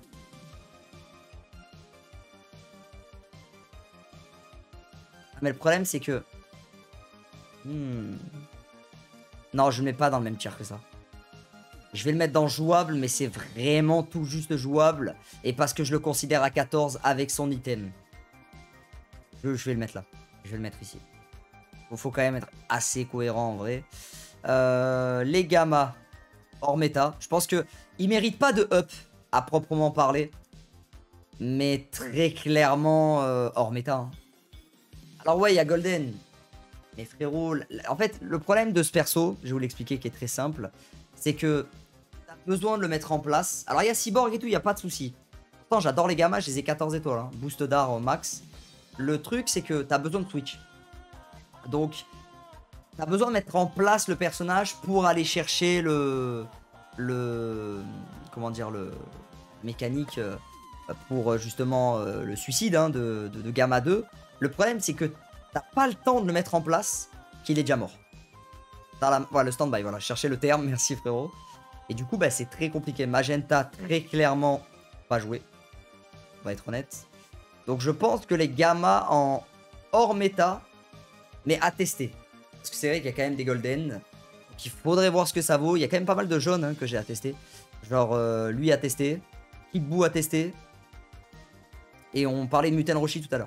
Mais le problème, c'est que... Hmm. Non, je ne le mets pas dans le même tier que ça. Je vais le mettre dans jouable, mais c'est vraiment tout juste jouable. Et parce que je le considère à quatorze avec son item. Je, je vais le mettre là. Je vais le mettre ici. Il faut quand même être assez cohérent en vrai. Euh, les Gamma, hors méta. Je pense qu'ils ne méritent pas de up, à proprement parler. Mais très clairement, euh, hors méta. Hein. Alors ouais, il y a Golden. Mais frérot, en fait, le problème de ce perso, je vais vous l'expliquer, qui est très simple, c'est que t'as besoin de le mettre en place. Alors il y a Cyborg et tout, il n'y a pas de souci. Pourtant, j'adore les Gamma, je les ai quatorze étoiles. Hein. Boost d'art au max. Le truc, c'est que t'as besoin de Twitch. Donc, t'as besoin de mettre en place le personnage pour aller chercher le... le comment dire, le mécanique pour justement le suicide hein, de, de, de Gamma deux. Le problème, c'est que t'as pas le temps de le mettre en place, qu'il est déjà mort. Dans la... Voilà, le stand-by, voilà, chercher le terme, merci frérot. Et du coup, bah, c'est très compliqué. Magenta, très clairement, pas joué. On va être honnête. Donc je pense que les Gamma en hors méta, mais à tester. Parce que c'est vrai qu'il y a quand même des Golden. Donc il faudrait voir ce que ça vaut. Il y a quand même pas mal de jaunes hein, que j'ai à tester. Genre euh, lui à tester. Kid Buu à tester. Et on parlait de Muten Roshi tout à l'heure.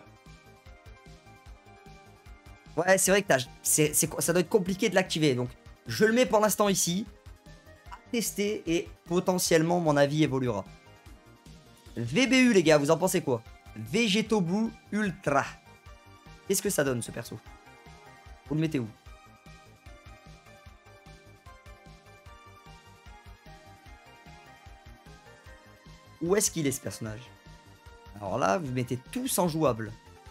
Ouais, c'est vrai que c'est, c'est, ça doit être compliqué de l'activer. Donc, je le mets pour l'instant ici. À tester et potentiellement, mon avis évoluera. V B U, les gars, vous en pensez quoi? Végétobu Ultra. Qu'est-ce que ça donne, ce perso? Vous le mettez où? Où est-ce qu'il est, ce personnage? Alors là, vous mettez tous en jouable.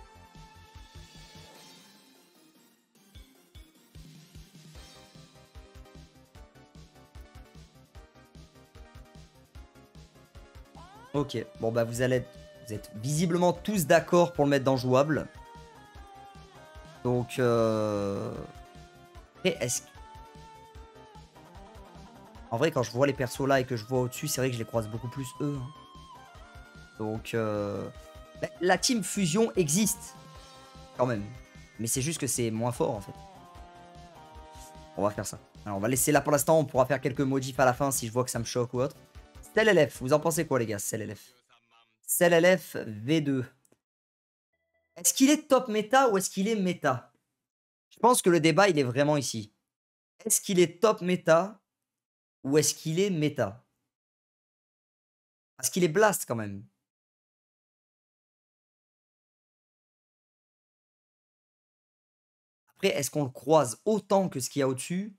Ok, bon bah vous allez être, vous êtes visiblement tous d'accord pour le mettre dans jouable. Donc euh... Après, est-ce que... En vrai, quand je vois les persos là et que je vois au-dessus, c'est vrai que je les croise beaucoup plus eux. Hein. Donc, euh... bah, la team fusion existe quand même. Mais c'est juste que c'est moins fort en fait. On va faire ça. Alors, on va laisser là pour l'instant. On pourra faire quelques modifs à la fin si je vois que ça me choque ou autre. Cell L F, vous en pensez quoi les gars? Cell L F. Cell L F V deux. Est-ce qu'il est top méta ou est-ce qu'il est méta? Je pense que le débat il est vraiment ici. Est-ce qu'il est top méta ou est-ce qu'il est méta? Parce qu'il est blast quand même. Après, est-ce qu'on le croise autant que ce qu'il y a au-dessus?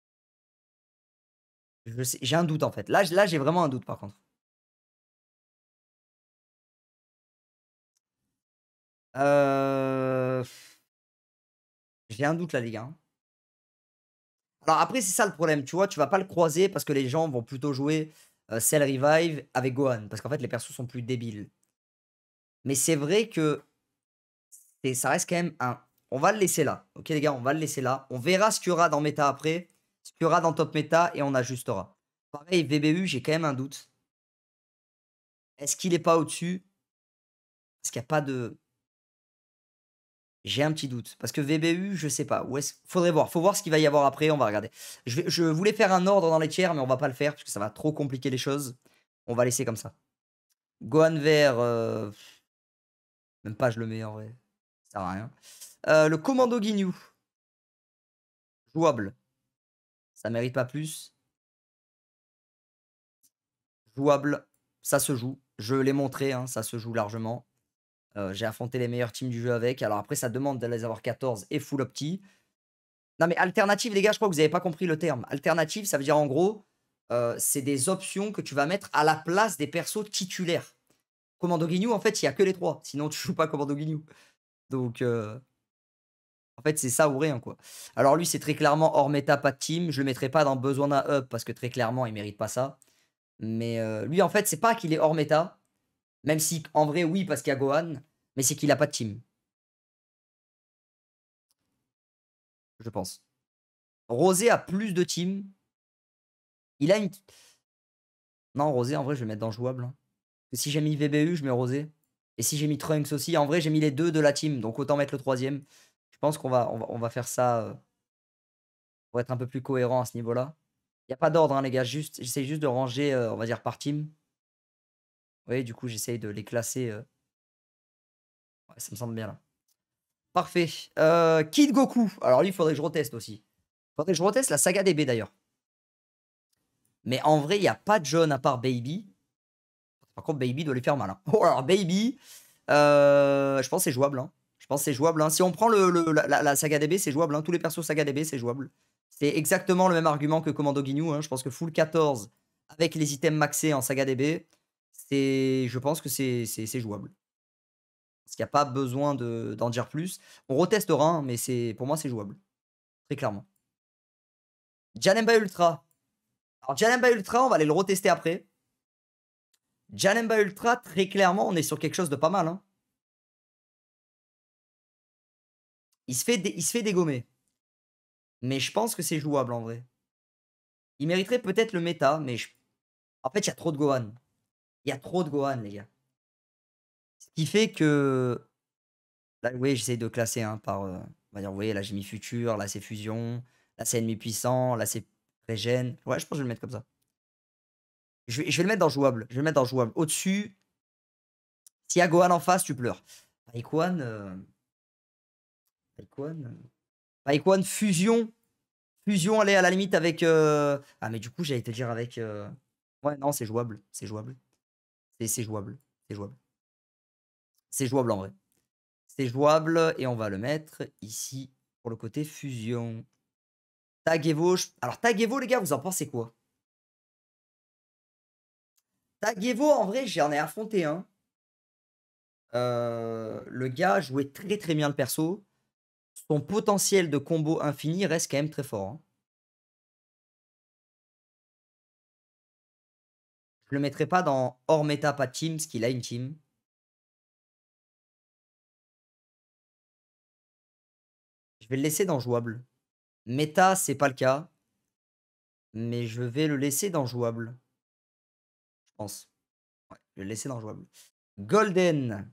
J'ai un doute en fait. Là, là j'ai vraiment un doute par contre. Euh... J'ai un doute là les gars. Hein. Alors après, c'est ça le problème. Tu vois, tu vas pas le croiser parce que les gens vont plutôt jouer euh, Cell Revive avec Gohan. Parce qu'en fait, les persos sont plus débiles. Mais c'est vrai que et ça reste quand même un... On va le laisser là. Ok les gars, on va le laisser là. On verra ce qu'il y aura dans méta après. Ce qu'il y aura dans top méta et on ajustera. Pareil, V B U, j'ai quand même un doute. Est-ce qu'il est pas au-dessus? Parce qu'il n'y a pas de... J'ai un petit doute. Parce que V B U, je sais pas. Où est-ce... Faudrait voir. Faut voir ce qu'il va y avoir après. On va regarder. Je, vais... je voulais faire un ordre dans les tiers, mais on va pas le faire parce que ça va trop compliquer les choses. On va laisser comme ça. Gohan vert... Euh... Même pas je le mets en vrai. Ça sert à rien. Euh, le commando Ginyu. Jouable. Ça mérite pas plus. Jouable, ça se joue. Je l'ai montré, hein, ça se joue largement. Euh, j'ai affronté les meilleures teams du jeu avec. Alors après, ça demande de les avoir quatorze et full opti. Non mais alternative, les gars, je crois que vous n'avez pas compris le terme. Alternative, ça veut dire en gros, euh, c'est des options que tu vas mettre à la place des persos titulaires. Commando Ginyu, en fait, il n'y a que les trois. Sinon, tu joues pas Commando Ginyu. Donc, euh, en fait, c'est ça ou rien, quoi. Alors lui, c'est très clairement hors méta, pas de team. Je le mettrai pas dans besoin d'un up parce que très clairement, il mérite pas ça. Mais euh, lui, en fait, c'est pas qu'il est hors méta. Même si, en vrai, oui, parce qu'il y a Gohan. Mais c'est qu'il a pas de team. Je pense. Rosé a plus de team. Il a une... Non, Rosé, en vrai, je vais mettre dans jouable. Hein. Parce que si j'ai mis V B U, je mets Rosé. Et si j'ai mis Trunks aussi, en vrai, j'ai mis les deux de la team. Donc autant mettre le troisième. Je pense qu'on va, on va, on va faire ça euh, pour être un peu plus cohérent à ce niveau-là. Il n'y a pas d'ordre, hein, les gars. Juste, j'essaie juste de ranger, euh, on va dire, par team. Oui, du coup, j'essaye de les classer. Euh... Ouais, ça me semble bien là. Parfait. Euh, Kid Goku. Alors lui, il faudrait que je reteste aussi. Il faudrait que je reteste la saga D B d'ailleurs. Mais en vrai, il n'y a pas de jaune à part Baby. Par contre, Baby doit lui faire mal. Hein. Oh, alors Baby, euh, je pense que c'est jouable. Hein. Je pense que c'est jouable. Hein. Si on prend le, le, la, la saga D B, c'est jouable. Hein. Tous les persos saga D B, c'est jouable. C'est exactement le même argument que Commando Ginyu. Hein. Je pense que full quatorze avec les items maxés en saga D B, je pense que c'est jouable. Parce qu'il n'y a pas besoin d'en dire plus. On retestera, hein, mais pour moi, c'est jouable. Très clairement. Janemba Ultra. Alors, Janemba Ultra, on va aller le retester après. Janemba Ultra, très clairement, on est sur quelque chose de pas mal. Hein. Il, se fait il se fait dégommer. Mais je pense que c'est jouable en vrai. Il mériterait peut-être le méta, mais je... en fait, il y a trop de Gohan. Il y a trop de Gohan, les gars. Ce qui fait que... Là, vous voyez, j'essaie de classer hein, par... Euh... On va dire, vous voyez, là, j'ai mis futur, là, c'est fusion, là, c'est ennemi puissant, là, c'est régène. Ouais, je pense que je vais le mettre comme ça. Je vais, je vais le mettre dans jouable. Je vais le mettre dans jouable. Au-dessus, s'il y a Gohan en face, tu pleures. Paikwan... Euh... Paikwan... Euh... Paikwan fusion. Fusion, allez, à la limite avec... Euh... Ah, mais du coup, j'allais te dire avec... Euh... Ouais, non, c'est jouable. C'est jouable. C'est jouable. C'est jouable. C'est jouable en vrai. C'est jouable et on va le mettre ici pour le côté fusion. Tagevo. Alors, Tagevo, les gars, vous en pensez quoi? Tagevo, en vrai, j'en ai affronté un. Euh, le gars jouait très très bien le perso. Son potentiel de combo infini reste quand même très fort. Hein. Je le mettrai pas dans hors méta, pas de team, parce qu'il a une team. Je vais le laisser dans jouable. Méta, c'est pas le cas. Mais je vais le laisser dans jouable. Je pense. Ouais, je vais le laisser dans jouable. Golden.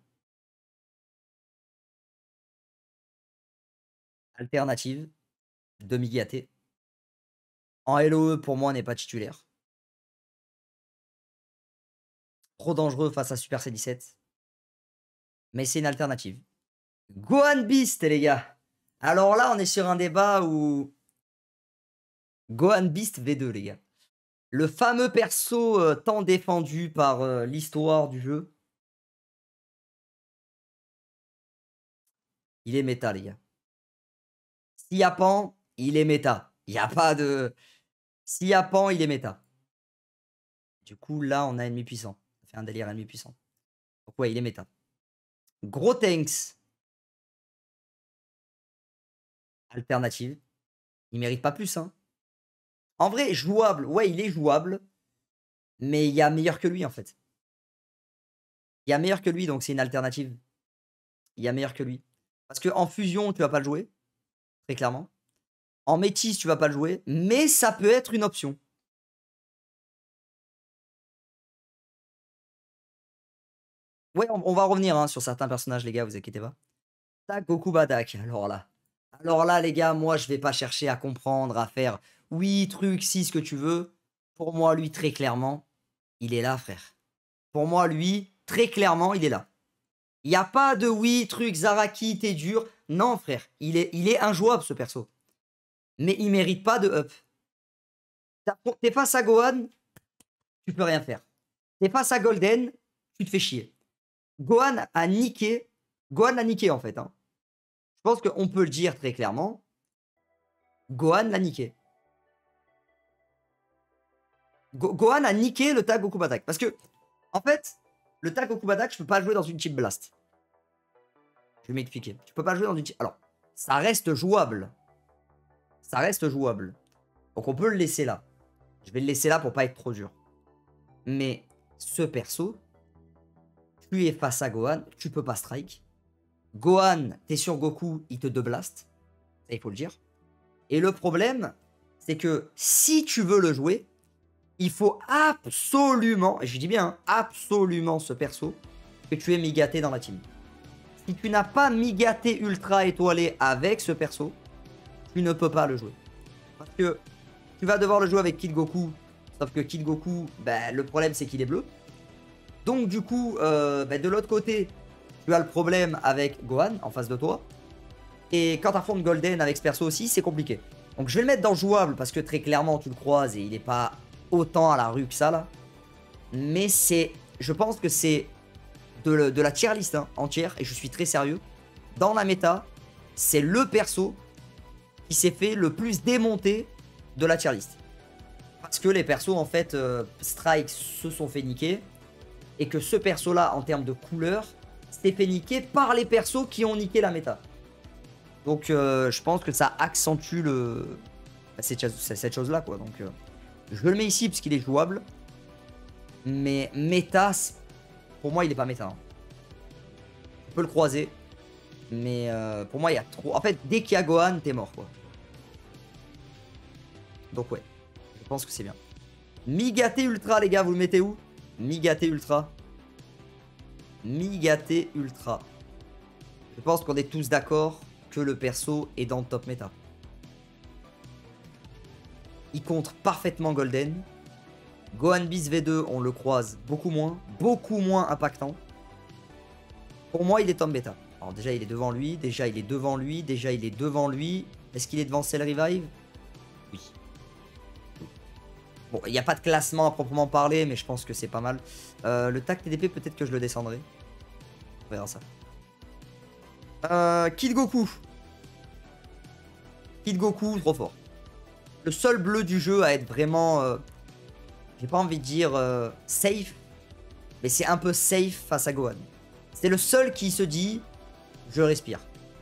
Alternative. Demi-gâté. En L O E, pour moi, n'est pas titulaire. Trop dangereux face à Super C dix-sept. Mais c'est une alternative. Gohan Beast, les gars. Alors là, on est sur un débat où... Gohan Beast V deux, les gars. Le fameux perso euh, tant défendu par euh, l'histoire du jeu. Il est méta, les gars. S'il y a Pan, il est méta. Il n'y a pas de... S'il y a Pan, il est méta. Du coup, là, on a ennemi puissant. Ça fait un délire ennemi puissant. Donc ouais, il est méta. Gros Tanks. Alternative. Il mérite pas plus, hein. En vrai, jouable. Ouais, il est jouable. Mais il y a meilleur que lui, en fait. Il y a meilleur que lui, donc c'est une alternative. Il y a meilleur que lui. Parce qu'en fusion, tu vas pas le jouer. Très clairement. En métis, tu vas pas le jouer. Mais ça peut être une option. Ouais, on, on va revenir hein, sur certains personnages, les gars, vous inquiétez pas. Tac, Goku Badak. Alors là. Alors là, les gars, moi, je vais pas chercher à comprendre, à faire oui, truc, si, ce que tu veux. Pour moi, lui, très clairement, il est là, frère. Pour moi, lui, très clairement, il est là. Il n'y a pas de oui, truc, Zaraki, t'es dur. Non, frère, il est, il est injouable, ce perso. Mais il mérite pas de up. T'es face à Gohan, tu peux rien faire. T'es face à Golden, tu te fais chier. Gohan a niqué. Gohan a niqué, en fait. Hein. Je pense qu'on peut le dire très clairement. Gohan l'a niqué. Go Gohan a niqué le tag Goku Badak. Parce que, en fait, le tag Goku Badak, je peux pas le jouer dans une Chip Blast. Je vais m'expliquer. Tu peux pas le jouer dans une Chip... Alors, ça reste jouable. Ça reste jouable. Donc on peut le laisser là. Je vais le laisser là pour pas être trop dur. Mais ce perso, tu es face à Gohan, tu peux pas strike. Gohan, t'es sur Goku, il te blast. Ça, il faut le dire. Et le problème, c'est que si tu veux le jouer, il faut absolument, et je dis bien absolument ce perso, que tu aies migaté dans la team. Si tu n'as pas migaté ultra étoilé avec ce perso, tu ne peux pas le jouer. Parce que tu vas devoir le jouer avec Kid Goku, sauf que Kid Goku, bah, le problème c'est qu'il est bleu. Donc du coup, euh, bah, de l'autre côté, tu as le problème avec Gohan en face de toi. Et quand tu affrontes Golden avec ce perso aussi, c'est compliqué. Donc je vais le mettre dans jouable parce que très clairement tu le croises et il n'est pas autant à la rue que ça là. Mais c'est, je pense que c'est de, de la tier list hein, entière et je suis très sérieux. Dans la méta, c'est le perso qui s'est fait le plus démonter de la tier list. Parce que les persos en fait, euh, Strike se sont fait niquer. Et que ce perso là en termes de couleur, s'est fait niquer par les persos qui ont niqué la méta. Donc euh, je pense que ça accentue le... cette, cette chose là quoi. Donc euh, je le mets ici parce qu'il est jouable. Mais méta, pour moi il est pas méta. Hein. On peut le croiser. Mais euh, pour moi il y a trop... En fait dès qu'il y a Gohan t'es mort quoi. Donc ouais. Je pense que c'est bien. Migaté Ultra les gars, vous le mettez où? Migaté Ultra. Migaté Ultra. Je pense qu'on est tous d'accord que le perso est dans le top méta. Il contre parfaitement Golden. Gohan Beast V deux, on le croise beaucoup moins. Beaucoup moins impactant. Pour moi, il est top méta. Alors déjà, il est devant lui. Déjà, il est devant lui. Déjà, il est devant lui. Est-ce qu'il est devant Cell Revive? Oui. Bon, il n'y a pas de classement à proprement parler, mais je pense que c'est pas mal. Euh, le tac T D P, peut-être que je le descendrai. On verra ça. Euh, Kid Goku. Kid Goku, trop fort. Le seul bleu du jeu à être vraiment... Euh, j'ai pas envie de dire euh, safe. Mais c'est un peu safe face à Gohan. C'est le seul qui se dit, je respire.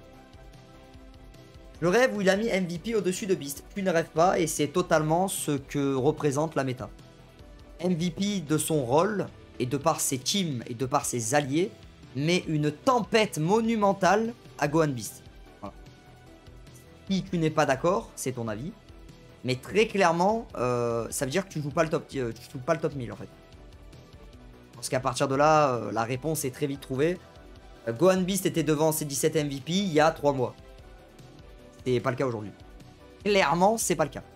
Le rêve où il a mis M V P au-dessus de Beast. Tu ne rêves pas et c'est totalement ce que représente la méta. M V P de son rôle et de par ses teams et de par ses alliés, met une tempête monumentale à Gohan Beast. Voilà. Si tu n'es pas d'accord, c'est ton avis. Mais très clairement, euh, ça veut dire que tu joues pas le top, euh, tu joues pas le top mille en fait. Parce qu'à partir de là, euh, la réponse est très vite trouvée. Euh, Gohan Beast était devant ses dix-sept M V P il y a trois mois. C'est pas le cas aujourd'hui. Clairement, c'est pas le cas.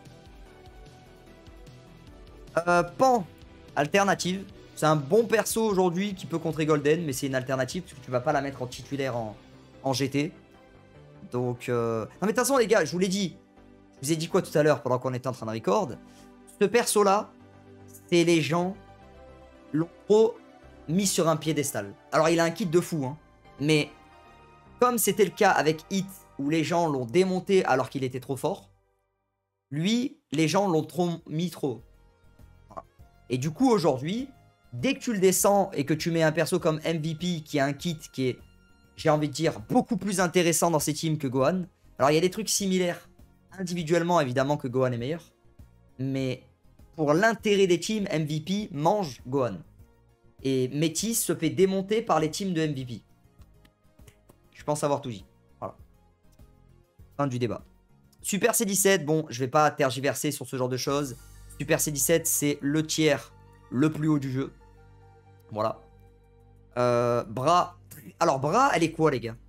Euh, Pan, alternative. C'est un bon perso aujourd'hui qui peut contrer Golden, mais c'est une alternative parce que tu vas pas la mettre en titulaire en, en G T. Donc, euh... non mais de toute façon les gars, je vous l'ai dit. Je vous ai dit quoi tout à l'heure pendant qu'on était en train de record. Ce perso là, c'est les gens l'ont trop mis sur un piédestal. Alors il a un kit de fou, hein. Mais comme c'était le cas avec Hit, où les gens l'ont démonté alors qu'il était trop fort, lui, les gens l'ont trop mis trop. Voilà. Et du coup aujourd'hui, dès que tu le descends et que tu mets un perso comme M V P qui a un kit qui est, j'ai envie de dire, beaucoup plus intéressant dans ses teams que Gohan. Alors il y a des trucs similaires individuellement évidemment que Gohan est meilleur. Mais pour l'intérêt des teams, M V P mange Gohan. Et Métis se fait démonter par les teams de M V P. Je pense avoir tout dit. Voilà. Fin du débat. Super C dix-sept, bon, je vais pas tergiverser sur ce genre de choses. Super C dix-sept, c'est le tiers le plus haut du jeu. Voilà. Euh, Bras. Alors, Bras, elle est quoi, les gars?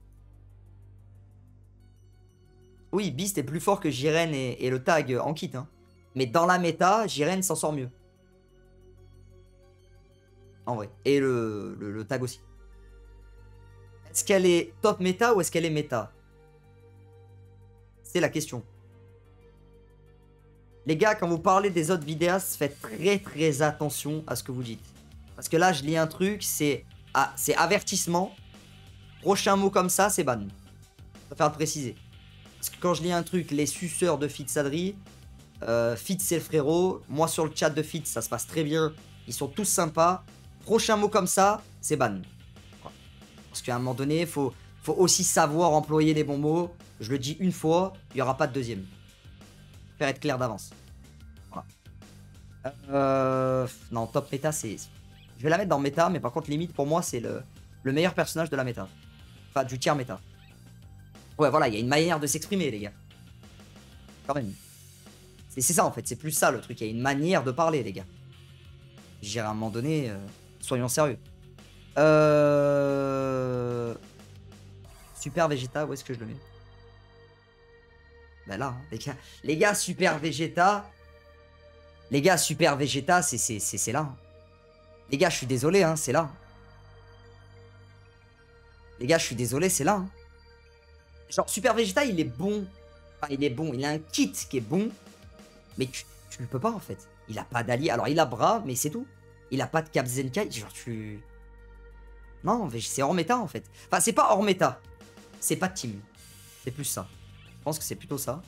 Oui, Beast est plus fort que Jiren et, et le tag en kit. Hein. Mais dans la méta, Jiren s'en sort mieux. En vrai. Et le, le, le tag aussi. Est-ce qu'elle est top méta ou est-ce qu'elle est méta? C'est la question. Les gars, quand vous parlez des autres vidéastes, faites très très attention à ce que vous dites. Parce que là, je lis un truc, c'est ah, c'est avertissement. Prochain mot comme ça, c'est ban. Je préfère le préciser. Parce que quand je lis un truc, les suceurs de Fitz Adri, euh, Fitz c'est le frérot. Moi sur le chat de Fitz, ça se passe très bien. Ils sont tous sympas. Prochain mot comme ça, c'est ban. Parce qu'à un moment donné, il faut, faut aussi savoir employer les bons mots. Je le dis une fois, il n'y aura pas de deuxième. Faire être clair d'avance. Voilà. Euh, non, top méta, c'est... Je vais la mettre dans méta, mais par contre, limite, pour moi, c'est le, le meilleur personnage de la méta. Enfin, du tiers méta. Ouais, voilà, il y a une manière de s'exprimer, les gars. Quand même. C'est ça, en fait. C'est plus ça, le truc. Il y a une manière de parler, les gars. J'irai à un moment donné... Euh, soyons sérieux. Euh... Super Vegeta, où est-ce que je le mets? Ben là, hein, les gars. Les gars, Super Vegeta. Les gars, Super Vegeta, c'est là. Les gars, je suis désolé, hein, c'est là. Les gars, je suis désolé, c'est là. Hein. Genre, Super Vegeta, il est bon. Enfin, il est bon. Il a un kit qui est bon. Mais tu, tu le peux pas, en fait. Il a pas d'allié. Alors, il a bras, mais c'est tout. Il a pas de Cap Zenkai. Genre, tu... Non, c'est hors méta, en fait. Enfin, c'est pas hors méta. C'est pas de team. C'est plus ça. Je pense que c'est plutôt ça.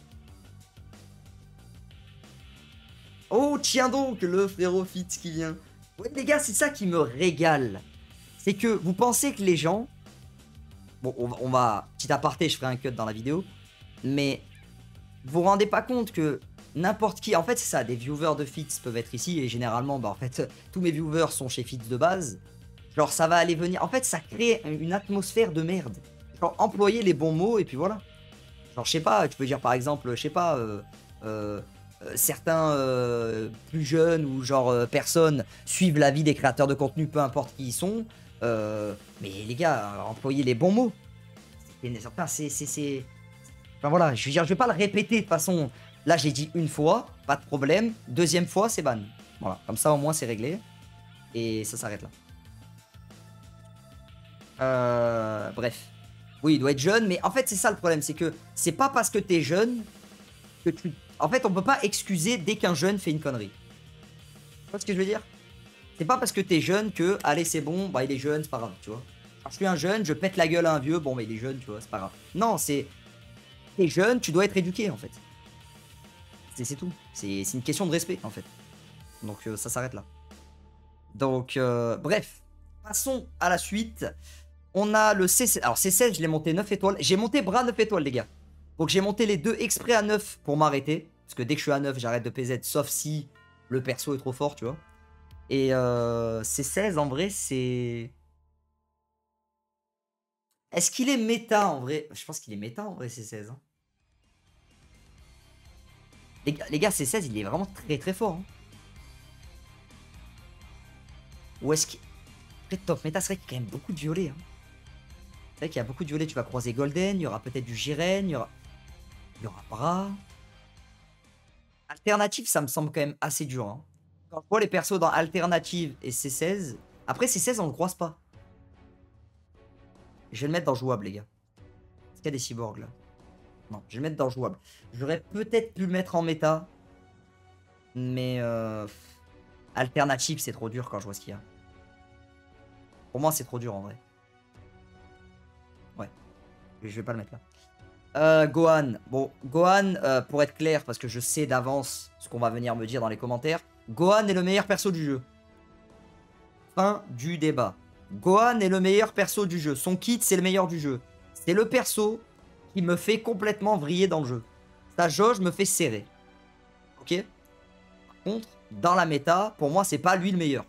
Oh, tiens donc, le frérot Fitz qui vient. Ouais, les gars, c'est ça qui me régale. C'est que vous pensez que les gens... Bon, on va, on va... Petit aparté, je ferai un cut dans la vidéo. Mais vous vous rendez pas compte que n'importe qui... En fait, c'est ça, des viewers de Fitz peuvent être ici. Et généralement, bah, en fait, tous mes viewers sont chez Fitz de base. Genre, ça va aller venir... En fait, ça crée une atmosphère de merde. Genre, employer les bons mots et puis voilà. Genre, je sais pas, tu peux dire par exemple, je sais pas... Euh, euh, Euh, certains euh, plus jeunes ou genre euh, personnes suivent l'avis des créateurs de contenu, peu importe qui ils sont. Euh, mais les gars, employez les bons mots. C'est... Enfin voilà, je veux dire, je vais pas le répéter de toute façon. Là, j'ai dit une fois, pas de problème. Deuxième fois, c'est ban. Voilà, comme ça au moins c'est réglé. Et ça s'arrête là. Euh, bref. Oui, il doit être jeune, mais en fait, c'est ça le problème. C'est que c'est pas parce que t'es jeune que tu... En fait, on peut pas excuser dès qu'un jeune fait une connerie. Tu vois ce que je veux dire? C'est pas parce que t'es jeune que, allez, c'est bon, bah il est jeune, c'est pas grave, tu vois. Alors, je suis un jeune, je pète la gueule à un vieux, bon, bah il est jeune, tu vois, c'est pas grave. Non, c'est... T'es jeune, tu dois être éduqué, en fait. C'est tout. C'est une question de respect, en fait. Donc, euh, ça s'arrête là. Donc, euh, bref. Passons à la suite. On a le C seize. Alors, C seize, je l'ai monté neuf étoiles. J'ai monté bras neuf étoiles, les gars. Donc j'ai monté les deux exprès à neuf pour m'arrêter. Parce que dès que je suis à neuf, j'arrête de P Z. Sauf si le perso est trop fort, tu vois. Et euh, C seize, en vrai, c'est... Est-ce qu'il est méta, en vrai? Je pense qu'il est méta, en vrai, C seize. Hein. Les, gars- les gars, C seize, il est vraiment très très fort. Hein. Ou est-ce qu'il... Après, top méta, c'est vrai qu'il y a quand même beaucoup de violets. Hein. C'est vrai qu'il y a beaucoup de violets. Tu vas croiser Golden, il y aura peut-être du Jiren, il y aura... Il y aura Bra. Alternative, ça me semble quand même assez dur. Hein. Quand je vois les persos dans Alternative et C seize... Après, C seize, on le croise pas. Je vais le mettre dans jouable, les gars. Est-ce qu'il y a des cyborgs, là? Non, je vais le mettre dans jouable. J'aurais peut-être pu le mettre en méta. Mais... Euh... Alternative, c'est trop dur quand je vois ce qu'il y a. Pour moi, c'est trop dur, en vrai. Ouais. Je vais pas le mettre là. Euh, Gohan. Bon, Gohan, euh, pour être clair, parce que je sais d'avance ce qu'on va venir me dire dans les commentaires, Gohan est le meilleur perso du jeu. Fin du débat. Gohan est le meilleur perso du jeu. Son kit, c'est le meilleur du jeu. C'est le perso qui me fait complètement vriller dans le jeu. Sa jauge me fait serrer. Ok? Par contre, dans la méta, pour moi, c'est pas lui le meilleur.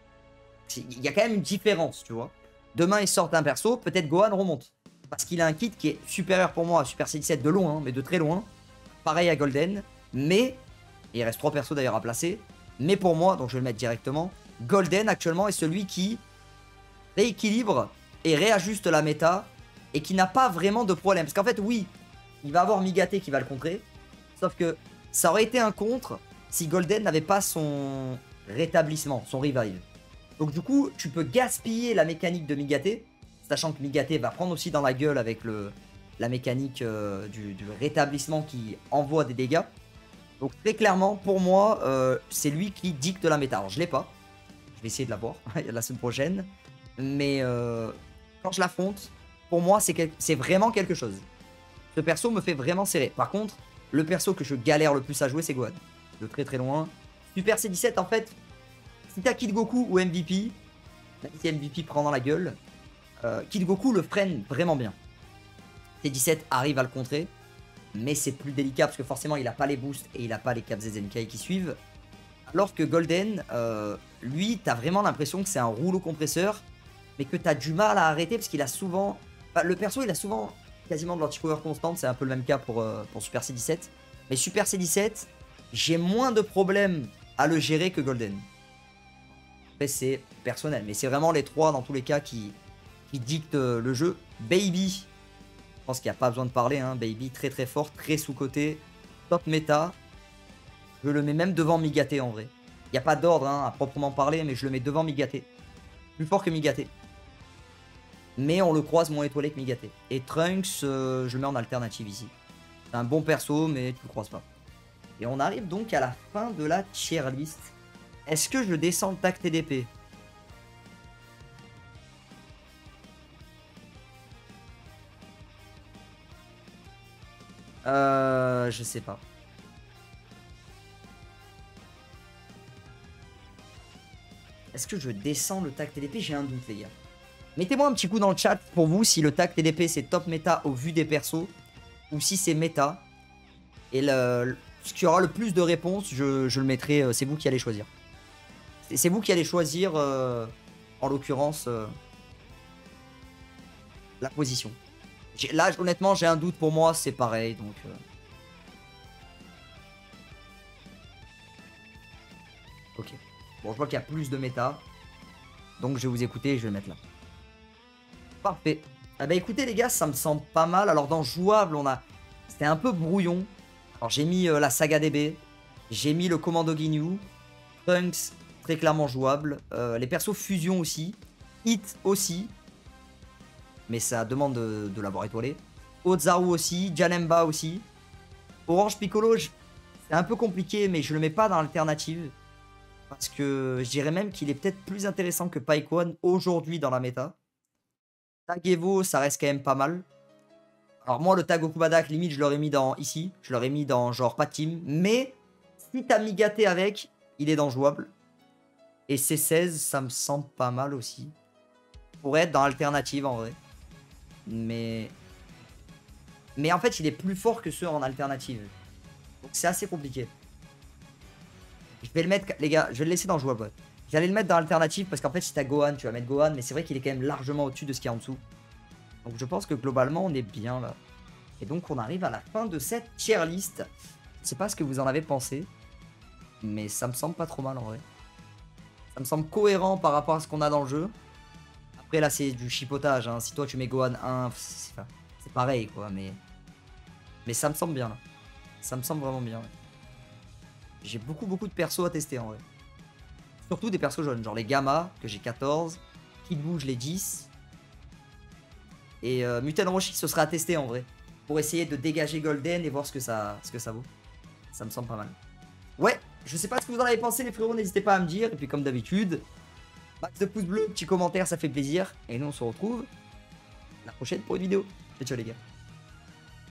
Il y a quand même une différence, tu vois. Demain, il sort un perso, peut-être Gohan remonte. Parce qu'il a un kit qui est supérieur pour moi à Super C dix-sept de loin, mais de très loin. Pareil à Golden. Mais, il reste trois persos d'ailleurs à placer. Mais pour moi, donc je vais le mettre directement, Golden actuellement est celui qui rééquilibre et réajuste la méta. Et qui n'a pas vraiment de problème. Parce qu'en fait, oui, il va avoir Migaté qui va le contrer. Sauf que ça aurait été un contre si Golden n'avait pas son rétablissement, son revive. Donc du coup, tu peux gaspiller la mécanique de Migaté, sachant que Migaté va prendre aussi dans la gueule avec le, la mécanique euh, du, du rétablissement qui envoie des dégâts. Donc très clairement, pour moi, euh, c'est lui qui dicte la méta. Alors je l'ai pas, je vais essayer de l'avoir la semaine prochaine. Mais euh, quand je l'affronte, pour moi, c'est vraiment quelque chose. Ce perso me fait vraiment serrer. Par contre, le perso que je galère le plus à jouer, c'est Gohan. De très très loin. Super C dix-sept, en fait, si t'as Kid Goku ou M V P, même si M V P prend dans la gueule, euh, Kid Goku le freine vraiment bien. C dix-sept arrive à le contrer, mais c'est plus délicat parce que forcément il a pas les boosts et il a pas les caps Z N K qui suivent. Alors que Golden, euh, lui, t'as vraiment l'impression que c'est un rouleau compresseur, mais que t'as du mal à arrêter parce qu'il a souvent... Enfin, le perso, il a souvent quasiment de l'anti-power constante, c'est un peu le même cas pour, euh, pour Super C dix-sept. Mais Super C dix-sept, j'ai moins de problèmes à le gérer que Golden. Après, c'est personnel, mais c'est vraiment les trois dans tous les cas qui, qui dictent le jeu. Baby, je pense qu'il n'y a pas besoin de parler, hein. Baby, très très fort, très sous-côté, top méta. Je le mets même devant Migaté en vrai. Il n'y a pas d'ordre hein, à proprement parler, mais je le mets devant Migaté. Plus fort que Migaté. Mais on le croise moins étoilé que Migaté. Et Trunks, euh, je le mets en alternative ici. C'est un bon perso, mais tu le croises pas. Et on arrive donc à la fin de la tier list. Est-ce que je descends le tac T D P? Euh... Je sais pas. Est-ce que je descends le tac T D P? J'ai un doute, les gars. Mettez-moi un petit coup dans le chat pour vous si le tac T D P c'est top méta au vu des persos ou si c'est méta. Et le, ce qui aura le plus de réponses, je, je le mettrai. C'est vous qui allez choisir. C'est vous qui allez choisir, euh, en l'occurrence, euh, la position. Là, honnêtement, j'ai un doute pour moi, c'est pareil. Donc, euh... ok. Bon, je vois qu'il y a plus de méta. Donc, je vais vous écouter et je vais le mettre là. Parfait. Ah bah écoutez les gars, ça me semble pas mal. Alors dans jouable, on a... C'était un peu brouillon. Alors j'ai mis euh, la saga D B. J'ai mis le commando Ginyu. Trunks, très clairement jouable. Euh, les persos fusion aussi. Hit aussi. Mais ça demande de, de l'avoir étoilé. Ozaru aussi. Janemba aussi. Orange Piccolo, je... c'est un peu compliqué, mais je le mets pas dans l'alternative. Parce que je dirais même qu'il est peut-être plus intéressant que Paikon aujourd'hui dans la méta. Tag Evo, ça reste quand même pas mal. Alors moi, le tag Okubadak, limite, je l'aurais mis dans ici. Je l'aurais mis dans genre pas de team. Mais si t'as Migaté avec, il est dans jouable. Et C seize, ça me semble pas mal aussi. Pour être dans alternative en vrai. Mais... Mais en fait, il est plus fort que ceux en alternative. Donc c'est assez compliqué. Je vais le mettre, les gars, je vais le laisser dans jouable. J'allais le mettre dans l'alternative parce qu'en fait, si t'as Gohan, tu vas mettre Gohan. Mais c'est vrai qu'il est quand même largement au-dessus de ce qu'il y a en dessous. Donc je pense que globalement, on est bien là. Et donc, on arrive à la fin de cette tier list. Je sais pas ce que vous en avez pensé, mais ça me semble pas trop mal en vrai. Ça me semble cohérent par rapport à ce qu'on a dans le jeu. Après là c'est du chipotage, hein. Si toi tu mets Gohan un, c'est pareil quoi, mais... Mais ça me semble bien là. Ça me semble vraiment bien. Ouais. J'ai beaucoup beaucoup de persos à tester en vrai. Surtout des persos jeunes, genre les Gamma, que j'ai quatorze, Kid Buu, je l'ai dix. Et euh, Muten Roshi, ce sera à tester en vrai. Pour essayer de dégager Golden et voir ce que ça, ce que ça vaut. Ça me semble pas mal. Ouais, je sais pas ce que vous en avez pensé les frérots, n'hésitez pas à me dire. Et puis comme d'habitude, max de pouces bleus, petit commentaire, ça fait plaisir. Et nous on se retrouve la prochaine pour une vidéo. Ciao ciao les gars.